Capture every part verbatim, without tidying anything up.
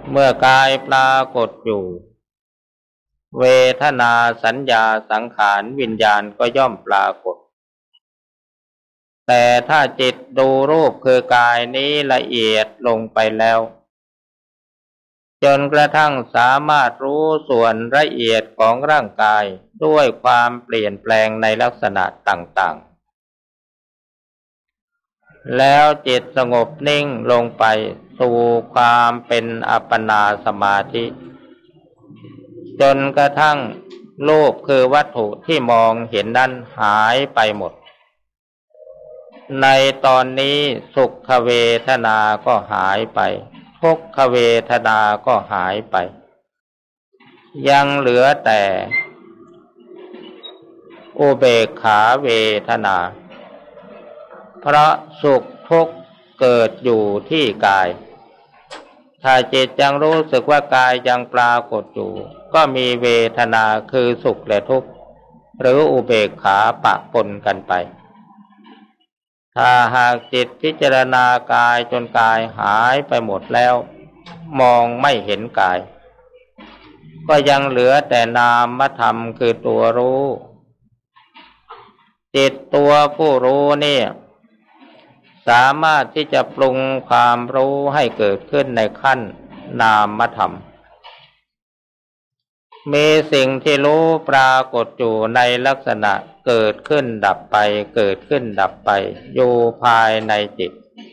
เมื่อกายปรากฏอยู่เวทนาสัญญาสังขารวิญญาณก็ย่อมปรากฏแต่ถ้าจิตดูรูปคือกายนี้ละเอียดลงไปแล้วจนกระทั่งสามารถรู้ส่วนละเอียดของร่างกายด้วยความเปลี่ยนแปลงในลักษณะต่างๆแล้วจิตสงบนิ่งลงไปสู่ความเป็นอัปปนาสมาธิจนกระทั่งรูปคือวัตถุที่มองเห็นนั้นหายไปหมดในตอนนี้สุขเวทนาก็หายไปทุกขเวทนาก็หายไปยังเหลือแต่อุเบกขาเวทนาเพราะสุขทุกข์เกิดอยู่ที่กายถ้าจิตยังรู้สึกว่ากายยังปรากฏอยู่ก็มีเวทนาคือสุขและทุกข์หรืออุเบกขาปะปนกันไปถ้าหากจิตพิจารณากายจนกายหายไปหมดแล้วมองไม่เห็นกายก็ยังเหลือแต่นามธรรมคือตัวรู้จิตตัวผู้รู้นี่สามารถที่จะปรุงความรู้ให้เกิดขึ้นในขั้นนามธรรมมีสิ่งที่รู้ปรากฏอยู่ในลักษณะเกิดขึ้นดับไปเกิดขึ้นดับไปอยู่ภายในจิต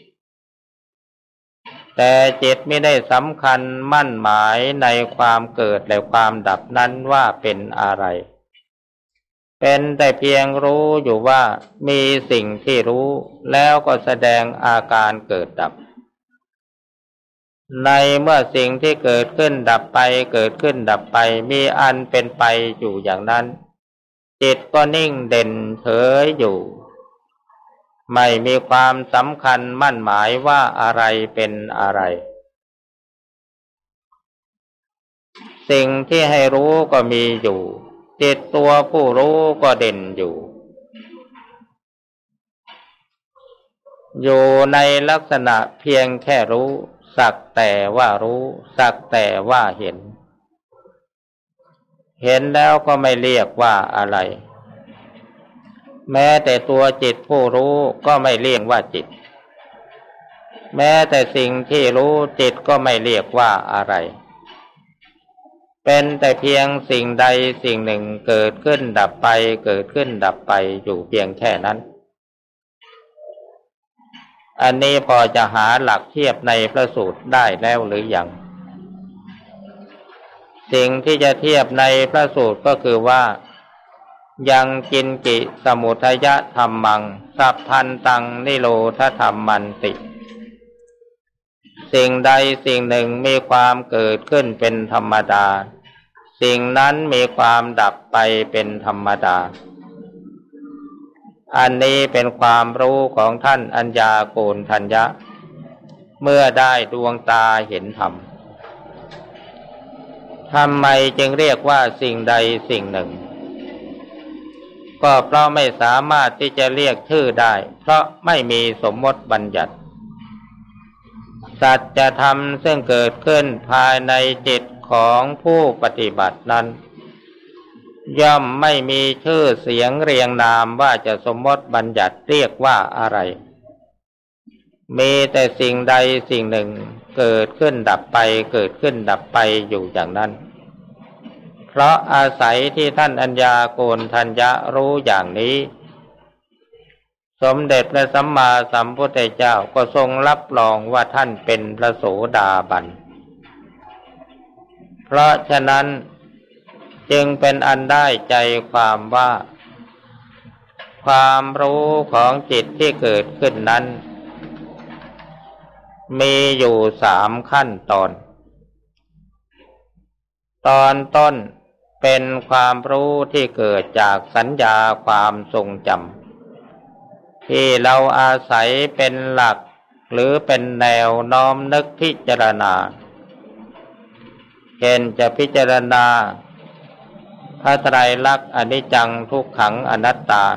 แต่จิตไม่ได้สำคัญมั่นหมายในความเกิดและความดับนั้นว่าเป็นอะไรเป็นแต่เพียงรู้อยู่ว่ามีสิ่งที่รู้แล้วก็แสดงอาการเกิดดับในเมื่อสิ่งที่เกิดขึ้นดับไปเกิดขึ้นดับไปมีอันเป็นไปอยู่อย่างนั้นจิตก็นิ่งเด่นเฉยอยู่ไม่มีความสำคัญมั่นหมายว่าอะไรเป็นอะไรสิ่งที่ให้รู้ก็มีอยู่จิตตัวผู้รู้ก็เด่นอยู่อยู่ในลักษณะเพียงแค่รู้สักแต่ว่ารู้สักแต่ว่าเห็นเห็นแล้วก็ไม่เรียกว่าอะไรแม้แต่ตัวจิตผู้รู้ก็ไม่เรียกว่าจิตแม้แต่สิ่งที่รู้จิตก็ไม่เรียกว่าอะไรเป็นแต่เพียงสิ่งใดสิ่งหนึ่งเกิดขึ้นดับไปเกิดขึ้นดับไปอยู่เพียงแค่นั้นอันนี้พอจะหาหลักเทียบในพระสูตรได้แล้วหรือยังสิ่งที่จะเทียบในพระสูตรก็คือว่ายังกินกิสมุทัยธัมมังสัพพันตังนิโรธธัมมันติสิ่งใดสิ่งหนึ่งมีความเกิดขึ้นเป็นธรรมดาสิ่งนั้นมีความดับไปเป็นธรรมดาอันนี้เป็นความรู้ของท่านอัญญาโกณฑัญญะเมื่อได้ดวงตาเห็นธรรมทำไมจึงเรียกว่าสิ่งใดสิ่งหนึ่งก็เพราะไม่สามารถที่จะเรียกชื่อได้เพราะไม่มีสมมติบัญญัติสัจธรรมซึ่งเกิดขึ้นภายในจิตของผู้ปฏิบัตินั้นย่อมไม่มีชื่อเสียงเรียงนามว่าจะสมมติบัญญัติเรียกว่าอะไรมีแต่สิ่งใดสิ่งหนึ่งเกิดขึ้นดับไปเกิดขึ้นดับไปอยู่อย่างนั้นเพราะอาศัยที่ท่านอัญญาโกณฑัญญะรู้อย่างนี้สมเด็จพระสัมมาสัมพุทธเจ้าก็ทรงรับรองว่าท่านเป็นพระโสดาบันเพราะฉะนั้นจึงเป็นอันได้ใจความว่าความรู้ของจิตที่เกิดขึ้นนั้นมีอยู่สามขั้นตอนตอนต้นเป็นความรู้ที่เกิดจากสัญญาความทรงจำที่เราอาศัยเป็นหลักหรือเป็นแนวน้อมนึกพิจารณาเช่นจะพิจารณาพระไตรลักษณ์อนิจจังทุกขังอนัตตา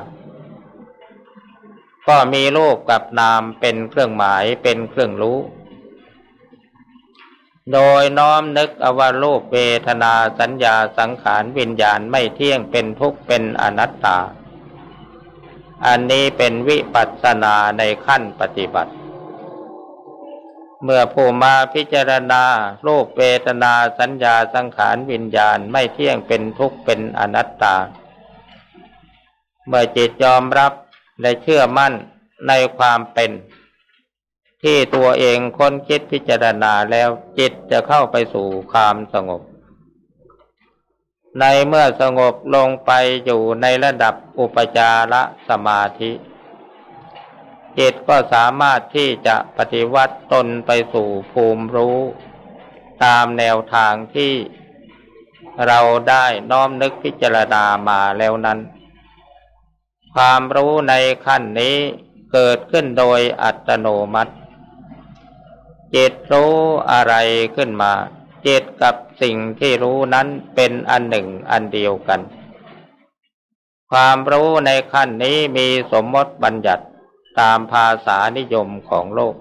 ก็มีรูปกับนามเป็นเครื่องหมายเป็นเครื่องรู้โดยน้อมนึกเอาว่ารูปเวทนาสัญญาสังขารวิญญาณไม่เที่ยงเป็นทุกข์เป็นอนัตตาอันนี้เป็นวิปัสสนาในขั้นปฏิบัติเมื่อผู้มาพิจารณารูปเวทนาสัญญาสังขารวิญญาณไม่เที่ยงเป็นทุกข์เป็นอนัตตาเมื่อจิตยอมรับและเชื่อมั่นในความเป็นที่ตัวเองค้นคิดพิจารณาแล้วจิตจะเข้าไปสู่ความสงบในเมื่อสงบลงไปอยู่ในระดับอุปจารสมาธิจิตก็สามารถที่จะปฏิวัติตนไปสู่ภูมิรู้ตามแนวทางที่เราได้น้อมนึกพิจารณามาแล้วนั้นความรู้ในขั้นนี้เกิดขึ้นโดยอัตโนมัติจิตรู้อะไรขึ้นมาจิตกับสิ่งที่รู้นั้นเป็นอันหนึ่งอันเดียวกันความรู้ในขั้นนี้มีสมมติบัญญัติตามภาษานิยมของโลก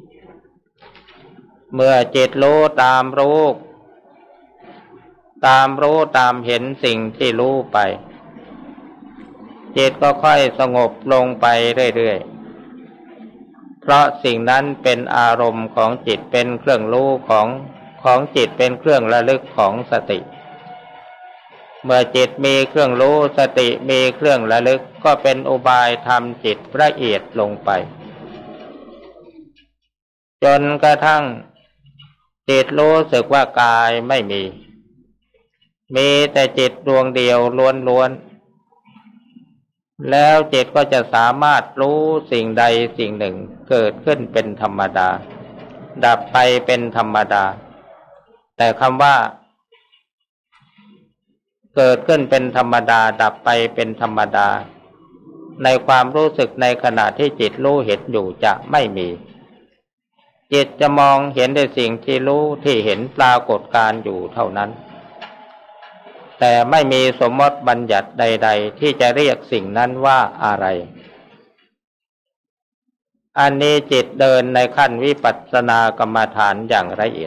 เมื่อจิตรู้ตามรู้ตามรู้ตามเห็นสิ่งที่รู้ไปจิตก็ค่อยสงบลงไปเรื่อยๆเพราะสิ่งนั้นเป็นอารมณ์ของจิตเป็นเครื่องรู้ของของจิตเป็นเครื่องระลึกของสติเมื่อจิตมีเครื่องรู้สติมีเครื่องระลึกก็เป็นอุบายทำจิตละเอียดลงไปจนกระทั่งจิตรู้สึกว่ากายไม่มีมีแต่จิตดวงเดียวล้วนๆแล้วจิตก็จะสามารถรู้สิ่งใดสิ่งหนึ่งเกิดขึ้นเป็นธรรมดาดับไปเป็นธรรมดาแต่คำว่าเกิดขึ้นเป็นธรรมดาดับไปเป็นธรรมดาในความรู้สึกในขณะที่จิตรู้เห็นอยู่จะไม่มีจิตจะมองเห็นได้สิ่งที่รู้ที่เห็นปรากฏการอยู่เท่านั้นแต่ไม่มีสมมติบัญญัติใดๆที่จะเรียกสิ่งนั้นว่าอะไรอันนี้จิตเดินในขั้นวิปัสสนากรรมฐานอย่างละเอียด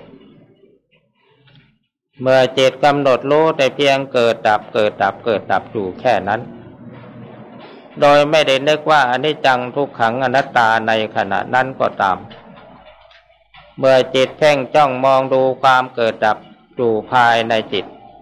เมื่อจิตกำหนดรู้แต่เพียงเกิดดับเกิดดับเกิดดับอยู่แค่นั้นโดยไม่ได้นึกว่าอนิจจังทุกขังอนัตตาในขณะนั้นก็ตามเมื่อจิตเพ่งจ้องมองดูความเกิดดับอยู่ภายในจิต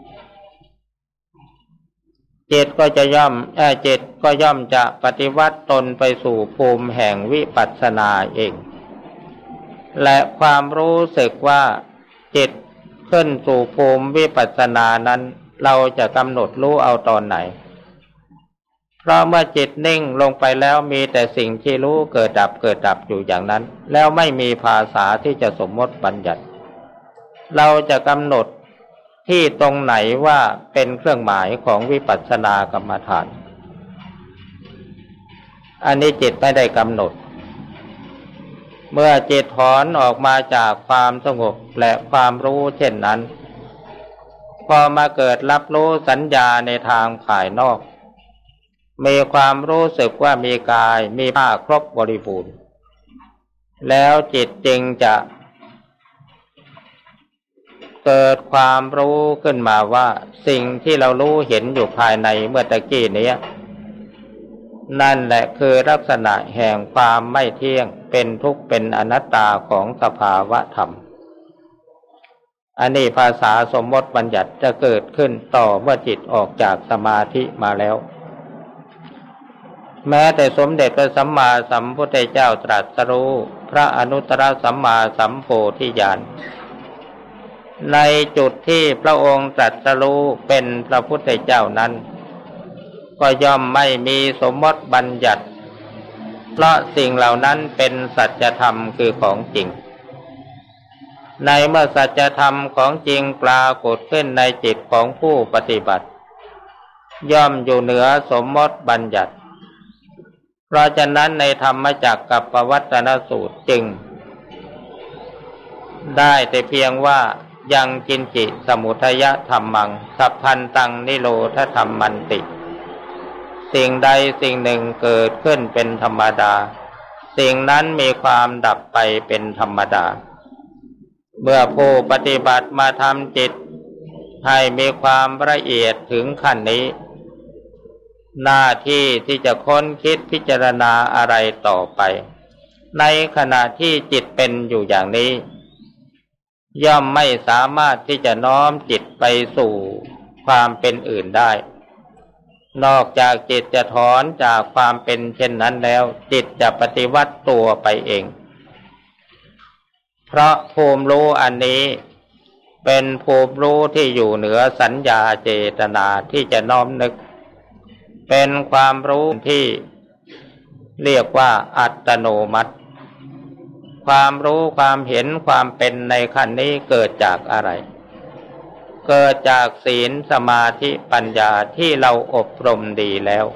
จิตก็จะย่อมเอ่อจิตก็ย่อมจะปฏิวัติตนไปสู่ภูมิแห่งวิปัสสนาเองและความรู้สึกว่าจิตขึ้นสู่ภูมิวิปัสสนานั้นเราจะกำหนดรู้เอาตอนไหนเพราะเมื่อจิตนิ่งลงไปแล้วมีแต่สิ่งที่รู้เกิดดับเกิดดับอยู่อย่างนั้นแล้วไม่มีภาษาที่จะสมมติบัญญัติเราจะกำหนดที่ตรงไหนว่าเป็นเครื่องหมายของวิปัสสนากรรมฐานอันนี้จิตไม่ได้กำหนดเมื่อจิตถอนออกมาจากความสงบและความรู้เช่นนั้นพอมาเกิดรับรู้สัญญาในทางภายนอกมีความรู้สึกว่ามีกายมีผ้าครบบริบูรณ์แล้วจิตจึงจะเกิดความรู้ขึ้นมาว่าสิ่งที่เรารู้เห็นอยู่ภายในเมื่อตะกี้นี้นั่นแหละคือลักษณะแห่งความไม่เที่ยงเป็นทุกข์เป็นอนัตตาของสภาวะธรรมอันนี้ภาษาสมมติบัญญัติจะเกิดขึ้นต่อเมื่อจิตออกจากสมาธิมาแล้วแม้แต่สมเด็จพระสัมมาสัมพุทธเจ้าตรัสรู้พระอนุตตรสัมมาสัมโพธิญาณในจุดที่พระองค์ตรัสรู้เป็นพระพุทธเจ้านั้นก็ย่อมไม่มีสมมติบัญญัติเพราะสิ่งเหล่านั้นเป็นสัจธรรมคือของจริงในเมื่อสัจธรรมของจริงปรากฏขึ้นในจิตของผู้ปฏิบัติย่อมอยู่เหนือสมมติบัญญัติเพราะฉะนั้นในธรรมจักรกับปวัตตนสูตรจึงได้แต่เพียงว่ายังกินจิสมุทัยธรรมังสัพพันตังนิโรธธรรมันติสิ่งใดสิ่งหนึ่งเกิดขึ้นเป็นธรรมดาสิ่งนั้นมีความดับไปเป็นธรรมดาเมื่อผู้ปฏิบัติมาทำจิตให้มีความละเอียดถึงขั้นนี้หน้าที่ที่จะค้นคิดพิจารณาอะไรต่อไปในขณะที่จิตเป็นอยู่อย่างนี้ย่อมไม่สามารถที่จะน้อมจิตไปสู่ความเป็นอื่นได้นอกจากจิตจะถอนจากความเป็นเช่นนั้นแล้วจิตจะปฏิวัติตัวไปเองเพราะภูมิรู้อันนี้เป็นภูมิรู้ที่อยู่เหนือสัญญาเจตนาที่จะน้อมนึกเป็นความรู้ที่เรียกว่าอัตโนมัติความรู้ความเห็นความเป็นในขั้นนี้เกิดจากอะไรเกิดจากศีลสมาธิปัญญาที่เราอบรมดีแล้ว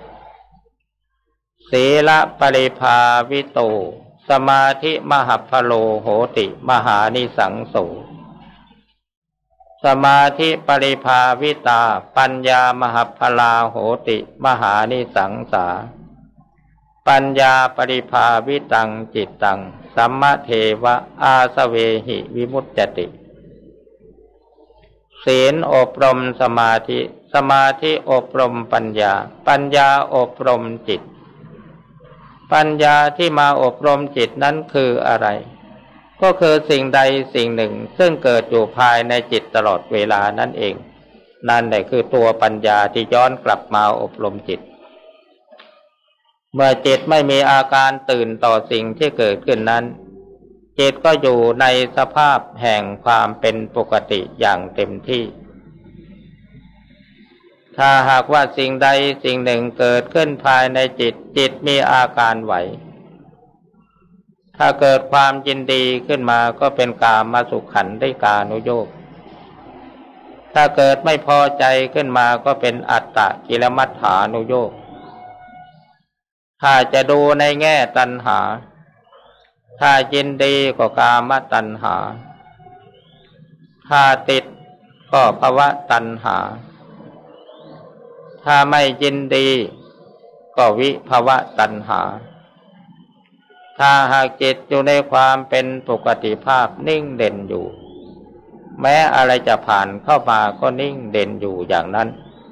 ศีลปริภาวิโตสมาธิมหัพพโลโหติมหานิสังโสสมาธิปริภาวิตาปัญญามหัพพลาโหติมหานิสังสาปัญญาปริภาวิตังจิตตังสัมมเทวะอาสเวหิวิมุตติศีลอบรมสมาธิสมาธิอบรมปัญญาปัญญาอบรมจิตปัญญาที่มาอบรมจิตนั้นคืออะไรก็คือสิ่งใดสิ่งหนึ่งซึ่งเกิดอยู่ภายในจิตตลอดเวลานั่นเองนั่นแหละคือตัวปัญญาที่ย้อนกลับมาอบรมจิตเมื่อจิตไม่มีอาการตื่นต่อสิ่งที่เกิดขึ้นนั้นจิตก็อยู่ในสภาพแห่งความเป็นปกติอย่างเต็มที่ถ้าหากว่าสิ่งใดสิ่งหนึ่งเกิดขึ้นภายในจิตจิตมีอาการไหวถ้าเกิดความยินดีขึ้นมาก็เป็นกามสุขันธิกานุโยคถ้าเกิดไม่พอใจขึ้นมาก็เป็นอัตตกิลมัฏฐานุโยคถ้าจะดูในแง่ตัณหาถ้ายินดีก็กามตัณหาถ้าติดก็ภวตัณหาถ้าไม่ยินดีก็วิภวตัณหาถ้าหากจิตอยู่ในความเป็นปกติภาพนิ่งเด่นอยู่แม้อะไรจะผ่านเข้ามาก็นิ่งเด่นอยู่อย่างนั้น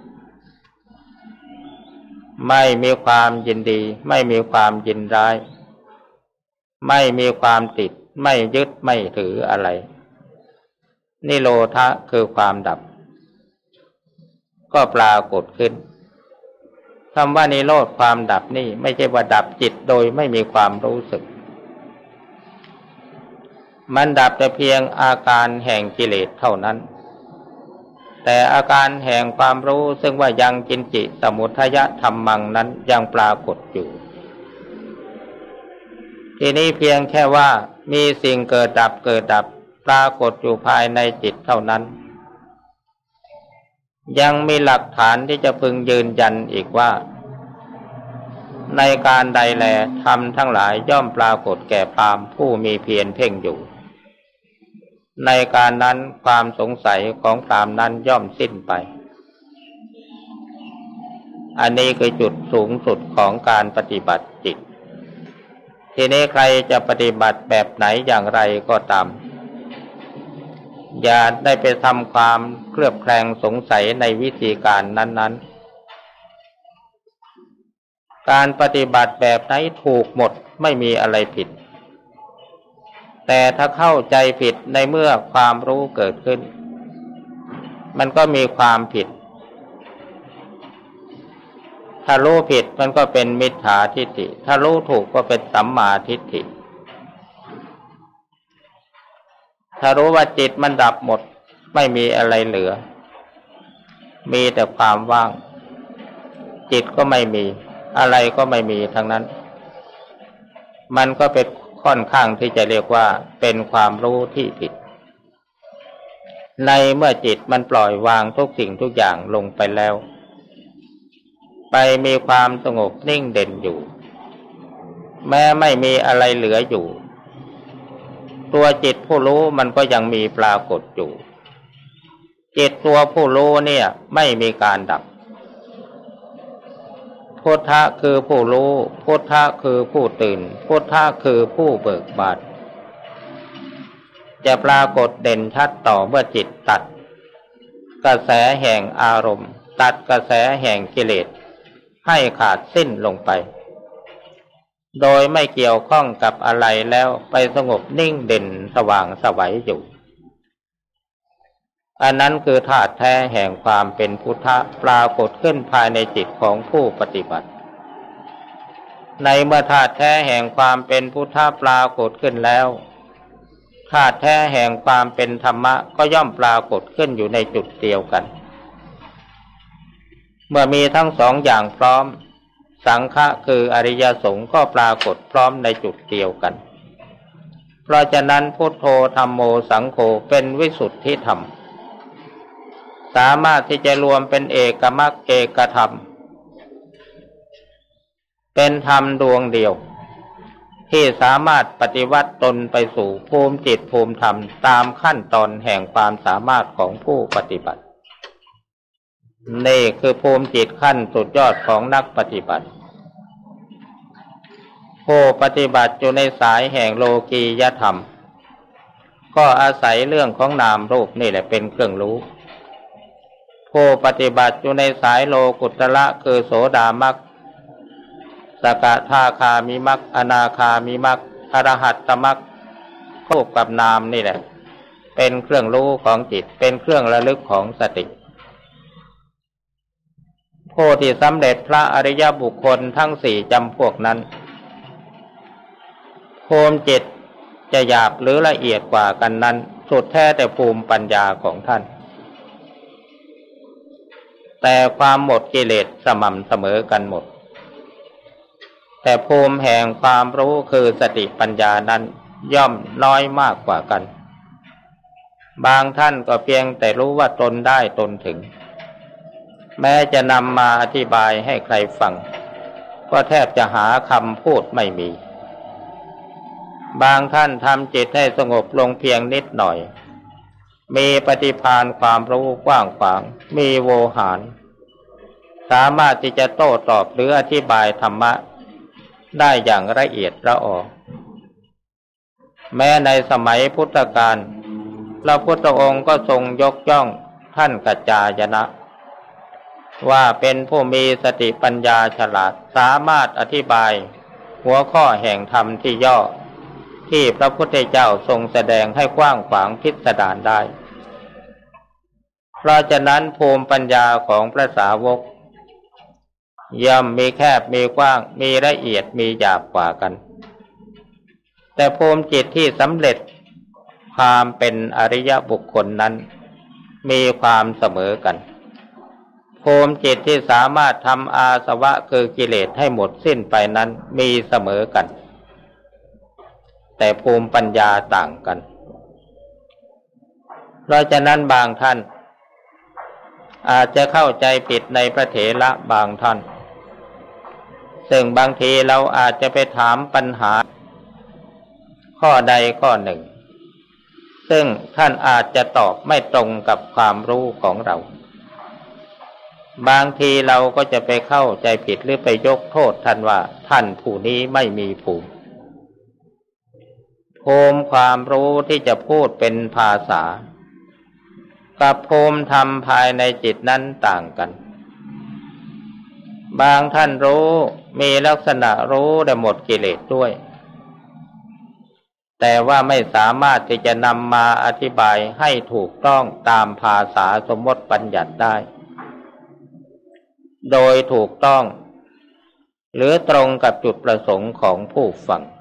ไม่มีความยินดีไม่มีความยินร้ายไม่มีความติดไม่ยึดไม่ถืออะไรนิโรธะคือความดับก็ปรากฏขึ้นคำว่านิโรธความดับนี่ไม่ใช่ว่าดับจิตโดยไม่มีความรู้สึกมันดับแต่เพียงอาการแห่งกิเลสเท่านั้นแต่อาการแห่งความรู้ซึ่งว่ายังกินจิสมุทัยธรรมังนั้นยังปรากฏอยู่ทีนี้เพียงแค่ว่ามีสิ่งเกิดดับเกิดดับปรากฏอยู่ภายในจิตเท่านั้นยังมีหลักฐานที่จะพึงยืนยันอีกว่าในการใดแลธรรมทั้งหลายย่อมปรากฏแก่พราหมณ์ผู้มีเพียรเพ่งอยู่ในการนั้นความสงสัยของพราหมณ์นั้นย่อมสิ้นไปอันนี้คือจุดสูงสุดของการปฏิบัติจิตทีนี้ใครจะปฏิบัติแบบไหนอย่างไรก็ตามอย่าได้ไปทำความเคลือบแคลงสงสัยในวิธีการนั้นๆการปฏิบัติแบบไหนถูกหมดไม่มีอะไรผิดแต่ถ้าเข้าใจผิดในเมื่อความรู้เกิดขึ้นมันก็มีความผิดถ้ารู้ผิดมันก็เป็นมิจฉาทิฏฐิถ้ารู้ถูกก็เป็นสัมมาทิฏฐิถ้ารู้ว่าจิตมันดับหมดไม่มีอะไรเหลือมีแต่ความว่างจิตก็ไม่มีอะไรก็ไม่มีทั้งนั้นมันก็เป็นค่อนข้างที่จะเรียกว่าเป็นความรู้ที่ผิดในเมื่อจิตมันปล่อยวางทุกสิ่งทุกอย่างลงไปแล้วไปมีความสงบนิ่งเด่นอยู่แม้ไม่มีอะไรเหลืออยู่ตัวจิตผู้รู้มันก็ยังมีปรากฏอยู่จิตตัวผู้รู้เนี่ยไม่มีการดับพุทธะคือผู้รู้พุทธะคือผู้ตื่นพุทธะคือผู้เบิกบานจะปรากฏเด่นชัดต่อเมื่อจิตตัดกระแสแห่งอารมณ์ตัดกระแสแห่งกิเลสให้ขาดสิ้นลงไปโดยไม่เกี่ยวข้องกับอะไรแล้วไปสงบนิ่งเด่นสว่างไสวอยู่อันนั้นคือธาตุแท้แห่งความเป็นพุทธะปรากฏขึ้นภายในจิตของผู้ปฏิบัติในเมื่อธาตุแท้แห่งความเป็นพุทธะปรากฏขึ้นแล้วธาตุแท้แห่งความเป็นธรรมะก็ย่อมปรากฏขึ้นอยู่ในจุดเดียวกันเมื่อมีทั้งสองอย่างพร้อมสังฆะคืออริยสงฆ์ก็ปรากฏพร้อมในจุดเดียวกันเพราะฉะนั้นพุทโธธัมโมสังโฆเป็นวิสุทธิธรรมสามารถที่จะรวมเป็นเอกมรรคเอกธรรมเป็นธรรมดวงเดียวที่สามารถปฏิวัติตนไปสู่ภูมิจิตภูมิธรรมตามขั้นตอนแห่งความสามารถของผู้ปฏิบัตินี่คือภูมิจิตขั้นสุดยอดของนักปฏิบัติผู้ปฏิบัติอยู่ในสายแห่งโลกียธรรมก็อาศัยเรื่องของนามรูปนี่แหละเป็นเครื่องรู้ผู้ปฏิบัติอยู่ในสายโลกุตระคือโสดามรรคสกทาคามิมรรคอนาคามิมรรคอรหัตตมรรครูปกับนามนี่แหละเป็นเครื่องรู้ของจิตเป็นเครื่องระลึกของสติผู้ที่สำเร็จพระอริยบุคคลทั้งสี่จำพวกนั้นภูมิจิตจะหยาบหรือละเอียดกว่ากันนั้นสุดแท้แต่ภูมิปัญญาของท่านแต่ความหมดกิเลสสม่ำเสมอกันหมดแต่ภูมิแห่งความรู้คือสติปัญญานั้นย่อมน้อยมากกว่ากันบางท่านก็เพียงแต่รู้ว่าตนได้ตนถึงแม้จะนำมาอธิบายให้ใครฟังก็แทบจะหาคำพูดไม่มีบางท่านทำจิตให้สงบลงเพียงนิดหน่อยมีปฏิภาณความรู้กว้างขวางมีโวหารสามารถที่จะโต้ตอบหรืออธิบายธรรมะได้อย่างละเอียดละออแม้ในสมัยพุทธกาลพระพุทธองค์ก็ทรงยกย่องท่านกัจจายนะว่าเป็นผู้มีสติปัญญาฉลาดสามารถอธิบายหัวข้อแห่งธรรมที่ย่อที่พระพุทธเจ้าทรงแสดงให้กว้างขวางพิสดารได้เพราะฉะนั้นภูมิปัญญาของพระสาวกย่อมมีแคบมีกว้างมีละเอียดมีหยาบกว่ากันแต่ภูมิจิตที่สำเร็จความเป็นอริยบุคคลนั้นมีความเสมอกันภูมิจิตที่สามารถทำอาสวะคือกิเลสให้หมดสิ้นไปนั้นมีเสมอกันแต่ภูมิปัญญาต่างกันเพราะฉะนั้นบางท่านอาจจะเข้าใจผิดในพระเถระบางท่านซึ่งบางทีเราอาจจะไปถามปัญหาข้อใดข้อหนึ่งซึ่งท่านอาจจะตอบไม่ตรงกับความรู้ของเราบางทีเราก็จะไปเข้าใจผิดหรือไปยกโทษท่านว่าท่านผู้นี้ไม่มีภูมิภูมิความรู้ที่จะพูดเป็นภาษากับภูมิธรรมภายในจิตนั้นต่างกันบางท่านรู้มีลักษณะรู้ได้หมดกิเลสด้วยแต่ว่าไม่สามารถที่จะนำมาอธิบายให้ถูกต้องตามภาษาสมมติบัญญัติได้โดยถูกต้องหรือตรงกับจุดประสงค์ของผู้ฟัง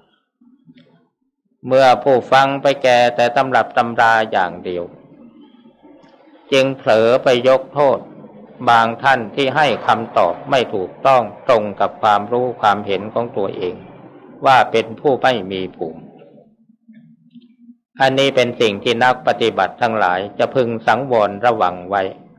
เมื่อผู้ฟังไปแก่แต่ตำรับตำราอย่างเดียวจึงเผลอไปยกโทษบางท่านที่ให้คำตอบไม่ถูกต้องตรงกับความรู้ความเห็นของตัวเองว่าเป็นผู้ไม่มีภูมิอันนี้เป็นสิ่งที่นักปฏิบัติทั้งหลายจะพึงสังวรระวังไว้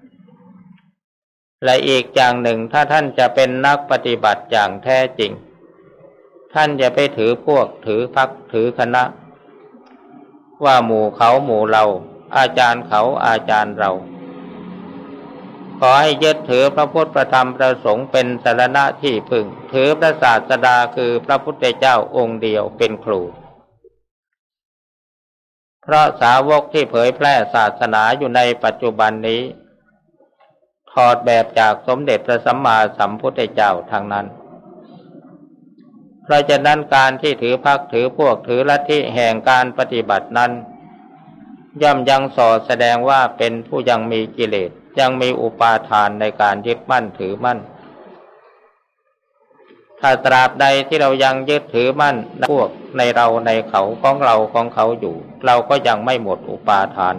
และอีกอย่างหนึ่งถ้าท่านจะเป็นนักปฏิบัติอย่างแท้จริงท่านอย่าไปถือพวกถือพรรคถือคณะว่าหมู่เขาหมู่เราอาจารย์เขาอาจารย์เราขอให้ยึดถือพระพุทธพระธรรมพระสงฆ์เป็นสรณะที่พึ่งถือพระศาสดาคือพระพุทธเจ้าองค์เดียวเป็นครูเพราะสาวกที่เผยแพร่ศาสนาอยู่ในปัจจุบันนี้ถอดแบบจากสมเด็จพระสัมมาสัมพุทธเจ้าทางนั้นเพราะฉะนั้นการที่ถือพรรคถือพวกถือลัทธิแห่งการปฏิบัตินั้นย่อมยังส่อแสดงว่าเป็นผู้ยังมีกิเลสยังมีอุปาทานในการยึดมั่นถือมั่นถ้าตราบใดที่เรายังยึดถือมั่นพวกในเราในเขาของเราของเขาอยู่เราก็ยังไม่หมดอุปาทาน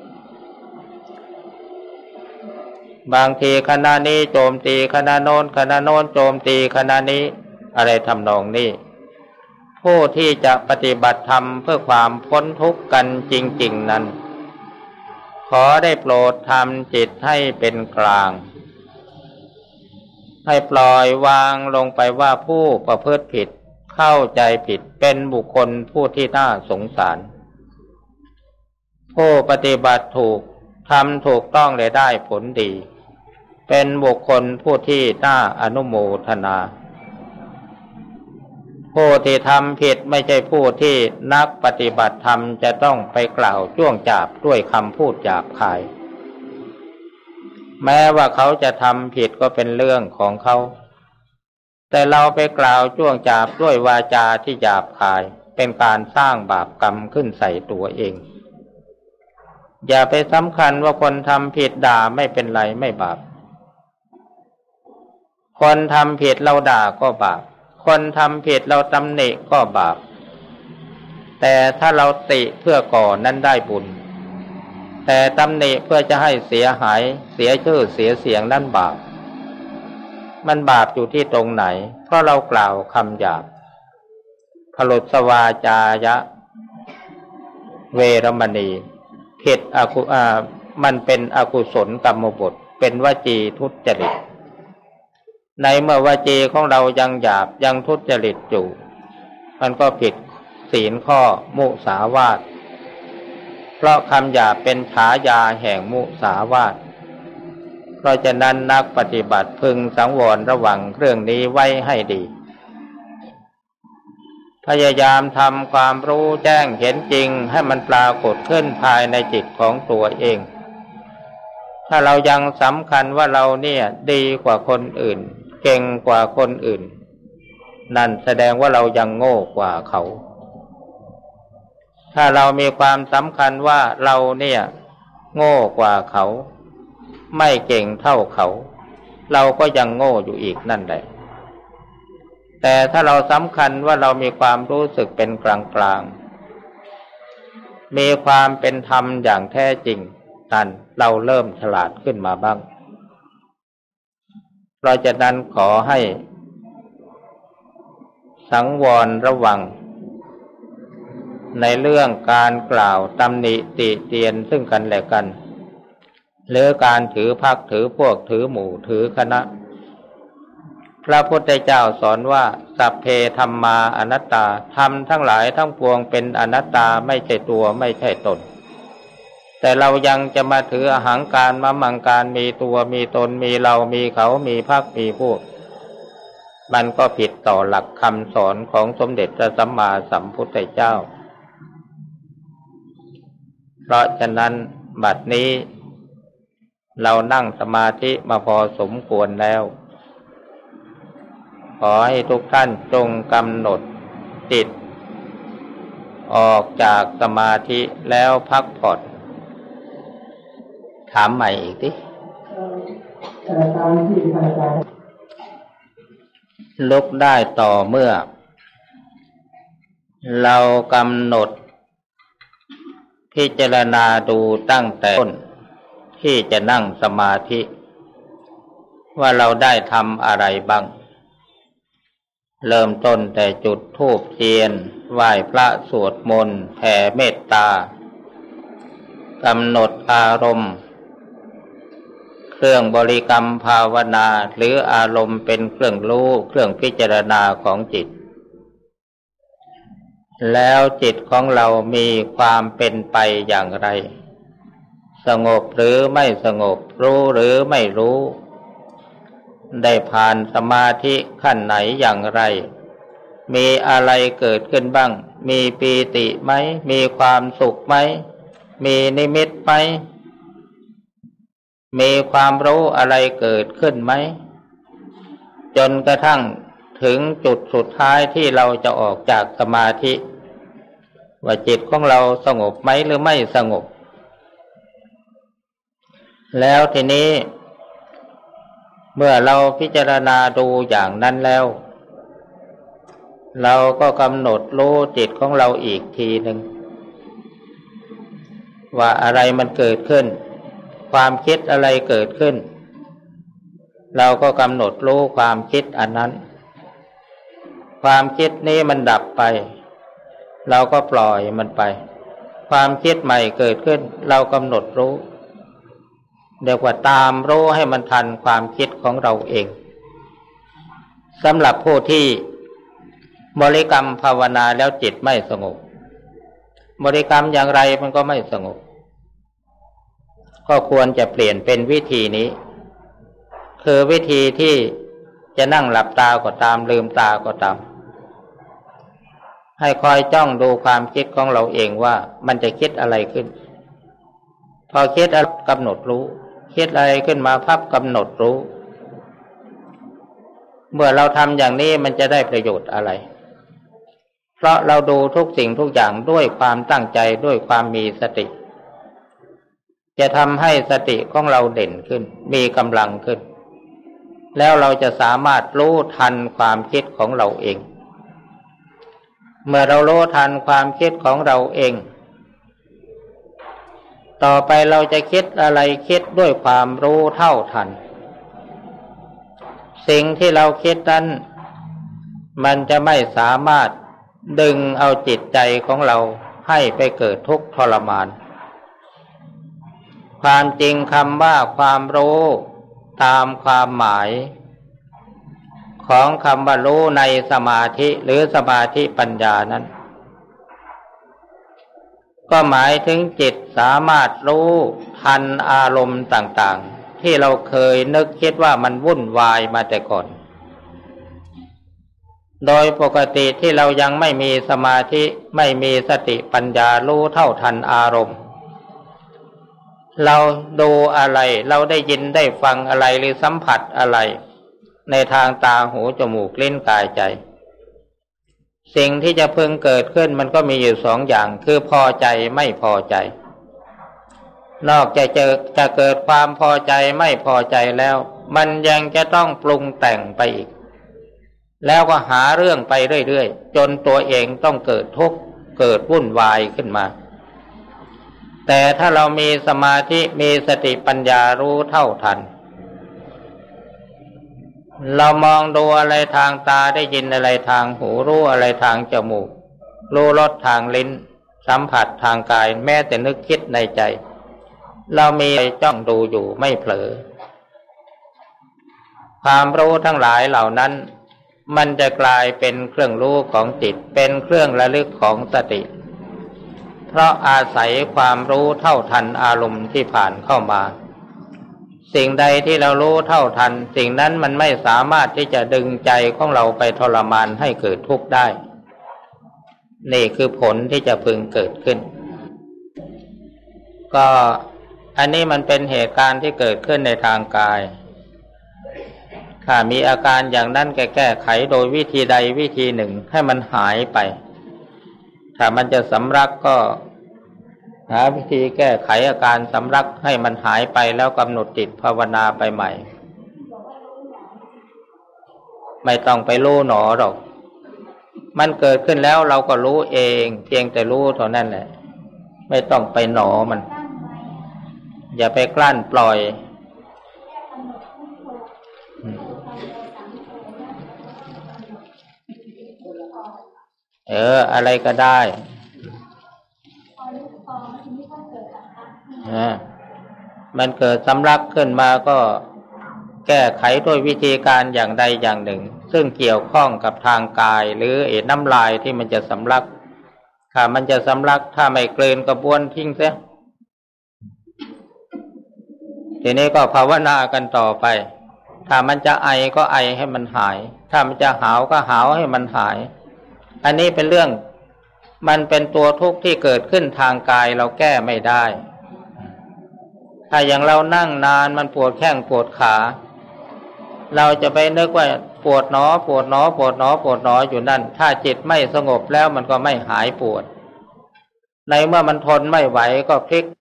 บางทีคณะนี้โจมตีคณะโน้นคณะโน้นโจมตีคณะนี้อะไรทำนองนี้ผู้ที่จะปฏิบัติธรรมเพื่อความพ้นทุกข์กันจริงๆนั้นขอได้โปรดทำจิตให้เป็นกลางให้ปล่อยวางลงไปว่าผู้ประพฤติผิดเข้าใจผิดเป็นบุคคลผู้ที่น่าสงสารผู้ปฏิบัติถูกทำถูกต้องและได้ผลดีเป็นบุคคลผู้ที่น่าอนุโมทนาผู้ที่ทำผิดไม่ใช่ผู้ที่นักปฏิบัติธรรมจะต้องไปกล่าวจ้วงจาบด้วยคำพูดหยาบคายแม้ว่าเขาจะทำผิดก็เป็นเรื่องของเขาแต่เราไปกล่าวจ้วงจาบด้วยวาจาที่หยาบคายเป็นการสร้างบาปกรรมขึ้นใส่ตัวเองอย่าไปสำคัญว่าคนทำผิดด่าไม่เป็นไรไม่บาปคนทำผิดเราด่าก็บาปคนทำผิดเราตำหนิก็บาปแต่ถ้าเราติเพื่อก่อนั้นได้บุญแต่ตำหนิเพื่อจะให้เสียหายเสียชื่อเสียเสียงนั่นบาปมันบาปอยู่ที่ตรงไหนเพราะเรากล่าวคำหยาบพลุสวาจายะเวรมณีผิดอกุอ่ามันเป็นอกุศลกรรมบทเป็นวจีทุจริตในเมื่อวจีของเรายังหยาบยังทุจริตอยู่มันก็ผิดศีลข้อมุสาวาทเพราะคำหยาบเป็นฉายาแห่งมุสาวาทเพราะฉะนั้นนักปฏิบัติพึงสังวรระวังเรื่องนี้ไว้ให้ดีพยายามทำความรู้แจ้งเห็นจริงให้มันปรากฏขึ้นภายในจิตของตัวเองถ้าเรายังสำคัญว่าเราเนี่ยดีกว่าคนอื่นเก่งกว่าคนอื่นนั่นแสดงว่าเรายังโง่กว่าเขาถ้าเรามีความสำคัญว่าเราเนี่ยโง่กว่าเขาไม่เก่งเท่าเขาเราก็ยังโง่อยู่อีกนั่นแหละแต่ถ้าเราสำคัญว่าเรามีความรู้สึกเป็นกลางๆมีความเป็นธรรมอย่างแท้จริงนั่นเราเริ่มฉลาดขึ้นมาบ้างเพราะฉะนั้นขอให้สังวรระวังในเรื่องการกล่าวตำหนิติเตียนซึ่งกันและกันหรือการถือพรรคถือพวกถือหมู่ถือคณะพระพุทธเจ้าสอนว่าสัพเพธัมมาอนัตตาธรรมทั้งหลายทั้งปวงเป็นอนัตตาไม่ใช่ตัวไม่ใช่ตนแต่เรายังจะมาถืออหังการมมังการมีตัวมีตนมีเรามีเขามีพรรคมีพวกมันก็ผิดต่อหลักคำสอนของสมเด็จพระสัมมาสัมพุทธเจ้าเพราะฉะนั้นบัดนี้เรานั่งสมาธิมาพอสมควรแล้วขอให้ทุกท่านจงกำหนดจิตออกจากสมาธิแล้วพักผ่อนถามใหม่อีกดิลุกได้ต่อเมื่อเรากำหนดพิจารณาดูตั้งแต่ต้นที่จะนั่งสมาธิว่าเราได้ทำอะไรบ้างเริ่มต้นแต่จุดธูปเทียนไหว้พระสวดมนต์แผ่เมตตากำหนดอารมณ์เครื่องบริกรรมภาวนาหรืออารมณ์เป็นเครื่องรู้เครื่องพิจารณาของจิตแล้วจิตของเรามีความเป็นไปอย่างไรสงบหรือไม่สงบรู้หรือไม่รู้ได้ผ่านสมาธิขั้นไหนอย่างไรมีอะไรเกิดขึ้นบ้างมีปีติไหมมีความสุขไหมมีนิมิตไหมมีความรู้อะไรเกิดขึ้นไหมจนกระทั่งถึงจุดสุดท้ายที่เราจะออกจากสมาธิว่าจิตของเราสงบไหมหรือไม่สงบแล้วทีนี้เมื่อเราพิจารณาดูอย่างนั้นแล้วเราก็กำหนดรู้จิตของเราอีกทีหนึ่งว่าอะไรมันเกิดขึ้นความคิดอะไรเกิดขึ้นเราก็กำหนดรู้ความคิดอันนั้นความคิดนี้มันดับไปเราก็ปล่อยมันไปความคิดใหม่เกิดขึ้นเรากำหนดรู้เรียกว่าตามรู้ให้มันทันความคิดของเราเองสำหรับผู้ที่บริกรรมภาวนาแล้วจิตไม่สงบบริกรรมอย่างไรมันก็ไม่สงบก็ควรจะเปลี่ยนเป็นวิธีนี้คือวิธีที่จะนั่งหลับตาก็ตามลืมตาก็ตามให้คอยจ้องดูความคิดของเราเองว่ามันจะคิดอะไรขึ้นพอคิดอะไรกำหนดรู้คิดอะไรขึ้นมาพับกำหนดรู้เมื่อเราทำอย่างนี้มันจะได้ประโยชน์อะไรเพราะเราดูทุกสิ่งทุกอย่างด้วยความตั้งใจด้วยความมีสติจะทำให้สติของเราเด่นขึ้นมีกำลังขึ้นแล้วเราจะสามารถรู้ทันความคิดของเราเองเมื่อเรารู้ทันความคิดของเราเองต่อไปเราจะคิดอะไรคิดด้วยความรู้เท่าทันสิ่งที่เราคิดนั้นมันจะไม่สามารถดึงเอาจิตใจของเราให้ไปเกิดทุกข์ทรมานความจริงคำว่าความรู้ตามความหมายของคำว่ารู้ในสมาธิหรือสมาธิปัญญานั้นก็หมายถึงจิตสามารถรู้ทันอารมณ์ต่างๆที่เราเคยนึกคิดว่ามันวุ่นวายมาแต่ก่อนโดยปกติที่เรายังไม่มีสมาธิไม่มีสติปัญญารู้เท่าทันอารมณ์เราดูอะไรเราได้ยินได้ฟังอะไรหรือสัมผัสอะไรในทางตาหูจมูกลิ้นกายใจสิ่งที่จะพึงเกิดขึ้นมันก็มีอยู่สองอย่างคือพอใจไม่พอใจนอกจากจะจะเกิดความพอใจไม่พอใจแล้วมันยังจะต้องปรุงแต่งไปอีกแล้วก็หาเรื่องไปเรื่อยๆจนตัวเองต้องเกิดทุกข์เกิดวุ่นวายขึ้นมาแต่ถ้าเรามีสมาธิมีสติปัญญารู้เท่าทันเรามองดูอะไรทางตาได้ยินอะไรทางหูรู้อะไรทางจมูกรู้รสทางลิ้นสัมผัสทางกายแม้แต่นึกคิดในใจเรามีจ้องดูอยู่ไม่เผลอความรู้ทั้งหลายเหล่านั้นมันจะกลายเป็นเครื่องรู้ของจิตเป็นเครื่องระลึกของสติเพราะอาศัยความรู้เท่าทันอารมณ์ที่ผ่านเข้ามาสิ่งใดที่เรารู้เท่าทันสิ่งนั้นมันไม่สามารถที่จะดึงใจของเราไปทรมานให้เกิดทุกข์ได้นี่คือผลที่จะพึงเกิดขึ้นก็อันนี้มันเป็นเหตุการณ์ที่เกิดขึ้นในทางกายถ้ามีอาการอย่างนั้นแก้แก้ไขโดยวิธีใดวิธีหนึ่งให้มันหายไปถ้ามันจะสำลักก็หาวิธีแก้ไขอาการสำลักให้มันหายไปแล้วกำหนดจิตภาวนาไปใหม่ไม่ต้องไปรู้หนอหรอกมันเกิดขึ้นแล้วเราก็รู้เองเพียงแต่รู้เท่านั้นแหละไม่ต้องไปหนอมันอย่าไปกลั้นปล่อยเอออะไรก็ได้มันเกิดสำลักขึ้นมาก็แก้ไขด้วยวิธีการอย่างใดอย่างหนึ่งซึ่งเกี่ยวข้องกับทางกายหรือเอน้ำลายที่มันจะสำลักถ้ามันจะสำลักถ้าไม่กลืนก็บ้วนทิ้งเสียทีนี้ก็ภาวนากันต่อไปถ้ามันจะไอก็ไอให้มันหายถ้ามันจะหาวก็หาวให้มันหายอันนี้เป็นเรื่องมันเป็นตัวทุกข์ที่เกิดขึ้นทางกายเราแก้ไม่ได้ถ้าอย่างเรานั่งนานมันปวดแข้งปวดขาเราจะไปนึกว่าปวดหนอปวดหนอปวดหนอปวดหนออยู่นั่นถ้าจิตไม่สงบแล้วมันก็ไม่หายปวดในเมื่อมันทนไม่ไหวก็พลิก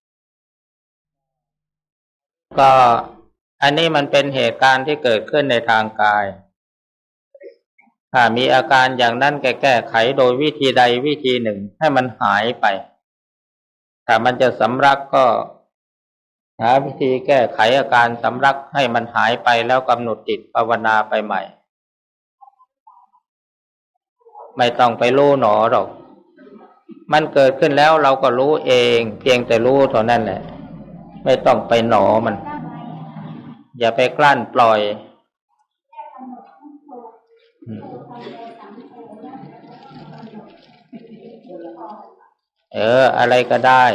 ก็อันนี้มันเป็นเหตุการณ์ที่เกิดขึ้นในทางกายถ้ามีอาการอย่างนั้นแก้แก้ไขโดยวิธีใดวิธีหนึ่งให้มันหายไปถ้ามันจะสำลักก็หาวิธีแก้ไขอาการสำลักให้มันหายไปแล้วกำหนดจิตภาวนาไปใหม่ไม่ต้องไปรู้หนอหรอกมันเกิดขึ้นแล้วเราก็รู้เองเพียงแต่รู้เท่านั้นแหละไม่ต้องไปหนอมันอย่าไปกลั้นปล่อยเอออะไรก็ได้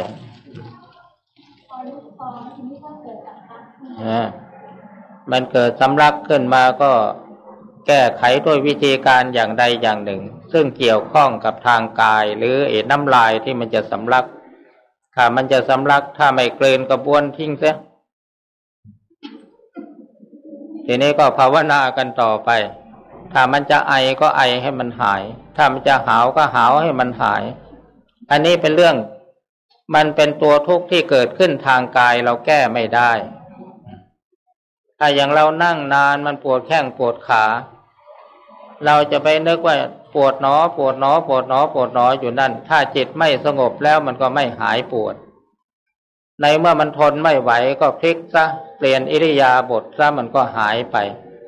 เออมันเกิดสำลักขึ้นมาก็แก้ไขด้วยวิธีการอย่างใดอย่างหนึ่งซึ่งเกี่ยวข้องกับทางกายหรือเอ็ดน้ำลายที่มันจะสำลักถ้ามันจะสำลักถ้าไม่เกลืนกระบวนทิ้งเสียทีนี้ก็ภาวนากันต่อไปถ้ามันจะไอก็ไอให้มันหายถ้ามันจะหาวก็หาวให้มันหายอันนี้เป็นเรื่องมันเป็นตัวทุกข์ที่เกิดขึ้นทางกายเราแก้ไม่ได้ถ้าอย่างเรานั่งนานมันปวดแข้งปวดขาเราจะไปนึกว่าปวดหนอปวดหนอปวดหนอปวดหนออยู่นั่นถ้าจิตไม่สงบแล้วมันก็ไม่หายปวดในเมื่อมันทนไม่ไหวก็พลิกซะเปลี่ยนอิริยาบถซะมันก็หายไป